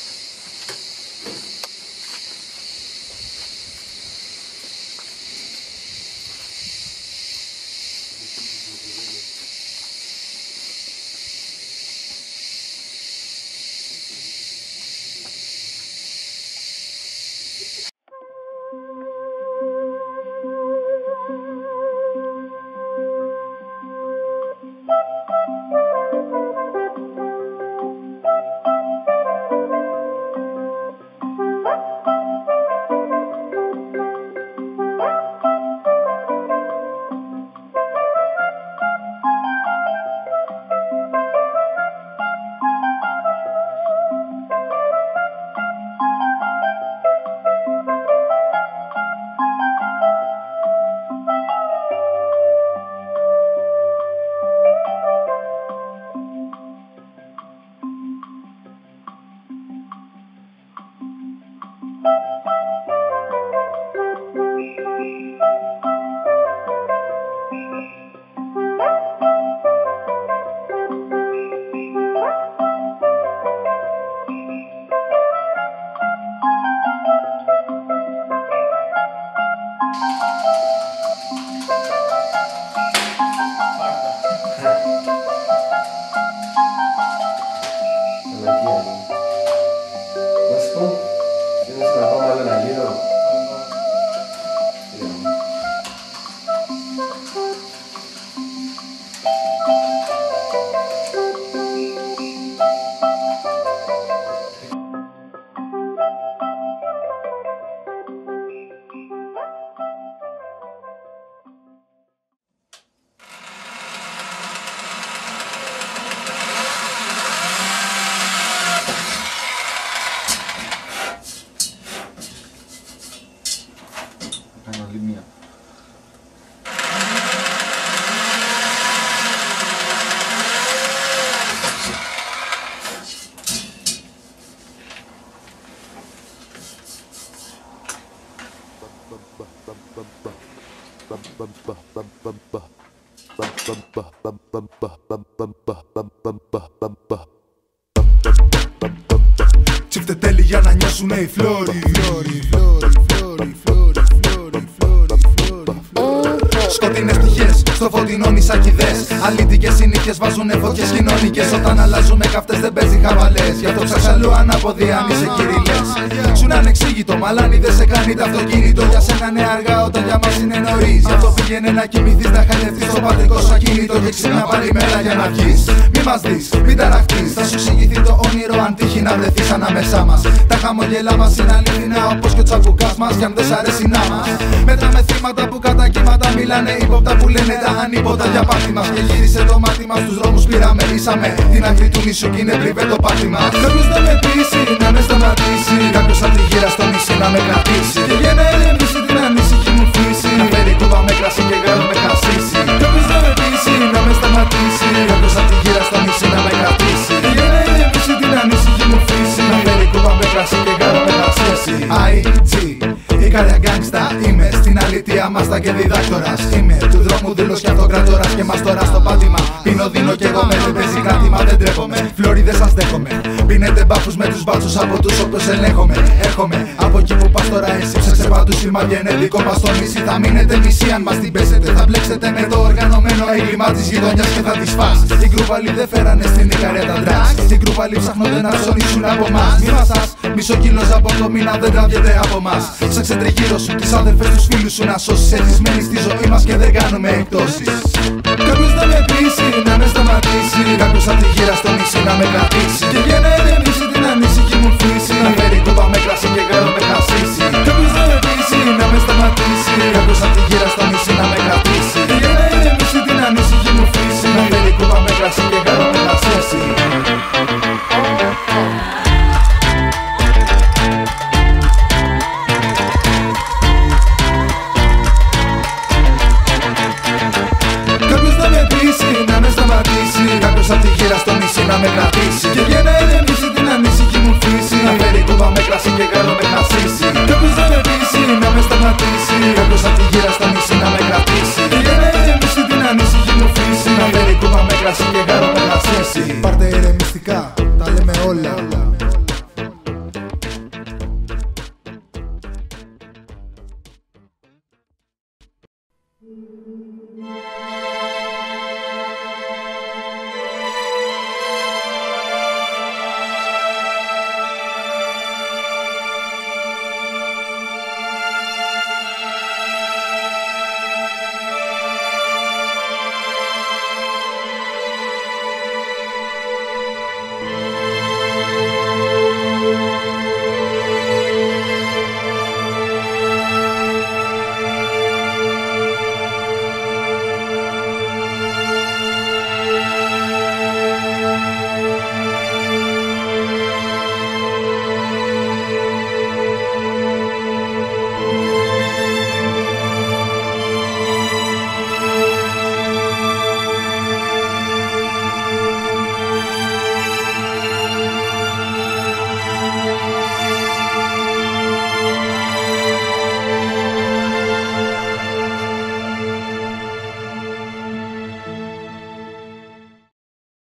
Τσίφτε τέλει για να νιώσουνε οι φλόροι. Σκοτεινές πτυχές, στο φωτεινό νησακιδές. Αλήτικες συνήθειες βάζουνε φωτιές κοινωνικές. Όταν αλλάζουμε καυτές δεν παίζει χαβαλές. Γι' αυτό ψάξαλου ανάποδη αν είσαι κυριλές. Σου είναι ανεξήγητο, μαλάνι δεν σε κάνει το αυτοκίνητο. Για σένα είναι αργά όταν για μας είναι νωρίς. Γι' αυτό πήγαινε να κοιμηθείς, να χαϊδευτείς στο πατρικό σου ακίνητο. Και ξύπνα πάλι μέρα για να βγεις. Μη μας δεις, μην ταραχτείς. Θα σου εξηγηθεί το όνειρο αν τύχει να βρεθείς ανάμεσά μας. Τα χαμογελά μας είναι αληθινά όπως και ο τσαμπουκάς μας. Κι αν δεν σ' αρέσει να μας. Μέτραμε θύματα που κατά κύματα μιλάνε ύποπτα που λένε τα ανίποτα για πάτη μας. Και γύρισε το μάτι μας, τους δρόμους πήραμε, ήσαμε την άκρη του νησιού κι είναι πριβέ το πάτη μας. Κάποιος δεν με πείσει, να με σταματήσει. Κάποιος απ' τη γύρα στο νησί να με κρατήσει. Και για να ερεμήσει την ανήσυχη μου φύση. Να φέρει κούβα με κρασί και γάλα με χασίσει. Κάποιος δεν με πείσει, να με σταματήσει. Κάποιος απ' τη γύρα στο νησί να με κρατήσει. Και για να ερεμήσει την ανήσυχη μου φύση. Να φέρει κούβα με κρασί και γάλα με χασίσει. IG, η καρδιά γκάγκστα είμαι. Στην αλήθεια μάστα και διδάκτορας είμαι. Του δρόμου δήλος και αυτοκρατόρας. Και μας τώρα στο πάτημα. Πίνω, δίνω κι εγώ με. Δεν παίζει κράτημα, δεν τρέπομαι. Φλόρι δεν σας δέχομαι. Πίνετε μπάφους με τους μπάτσους από τους οποίους ελέγχομαι. Έρχομαι από εκεί που πας τώρα εσύ ψάξε παντού σημαδιένε δικό μας το νησί. Θα μείνετε μισή αν μας την πέσετε. Θα μπλέξετε με το οργανωμένο έγκλημα της γειτονιάς και θα τις φας. Οι γκρουπαλοί δεν φέρανε στην Ικαρία τα drugs. Οι γκρουπαλοί ψάχνονται να ψωνίσουν από μας. Μη μασάς, μισό κιλός από το μήνα δεν τραβιέται από μας. Ψάξε τριγύρω σου τις αδερφές τους φίλους σου να σώσεις. Εθισμένοι στη ζωή μας και δεν κάνουμε εκτόσεις. Κάποιος να με πείσει, να με σταματήσει. Κάποιος απ' τη γύρα στο νησί να με κρατήσει. Και για να ηρεμήσει την ανήσυχη μου φύση. Να φέρει κούπα με κρασί και γάρο με χασίσει. Κάποιος να με πείσει, να με σταματήσει. Κάποιος απ' τη γύρα στο νησί να με κρατήσει. Και για να ηρεμήσει την ανήσυχη μου φύση. Να φέρει κούπα με κρασί και γάρο με χασίσει. Κάποιος απ' τη γύρα στο νησί να με κρατήσει. Και για να ηρεμήσει την ανήσυχη μου φύση. Να φέρει κούβα με κρασί και γάρο με χασίσει. Κάποιος να με πείσει, να με σταματήσει. Κάποιος απ' τη γύρα στο νησί να με κρατήσει. Και για να ηρεμήσει την ανήσυχη μου φύση. Να φέρει κούβα με κρασί και γάρο με χασίσει. Πάρτε ηρεμιστικά, τα λέμε όλα.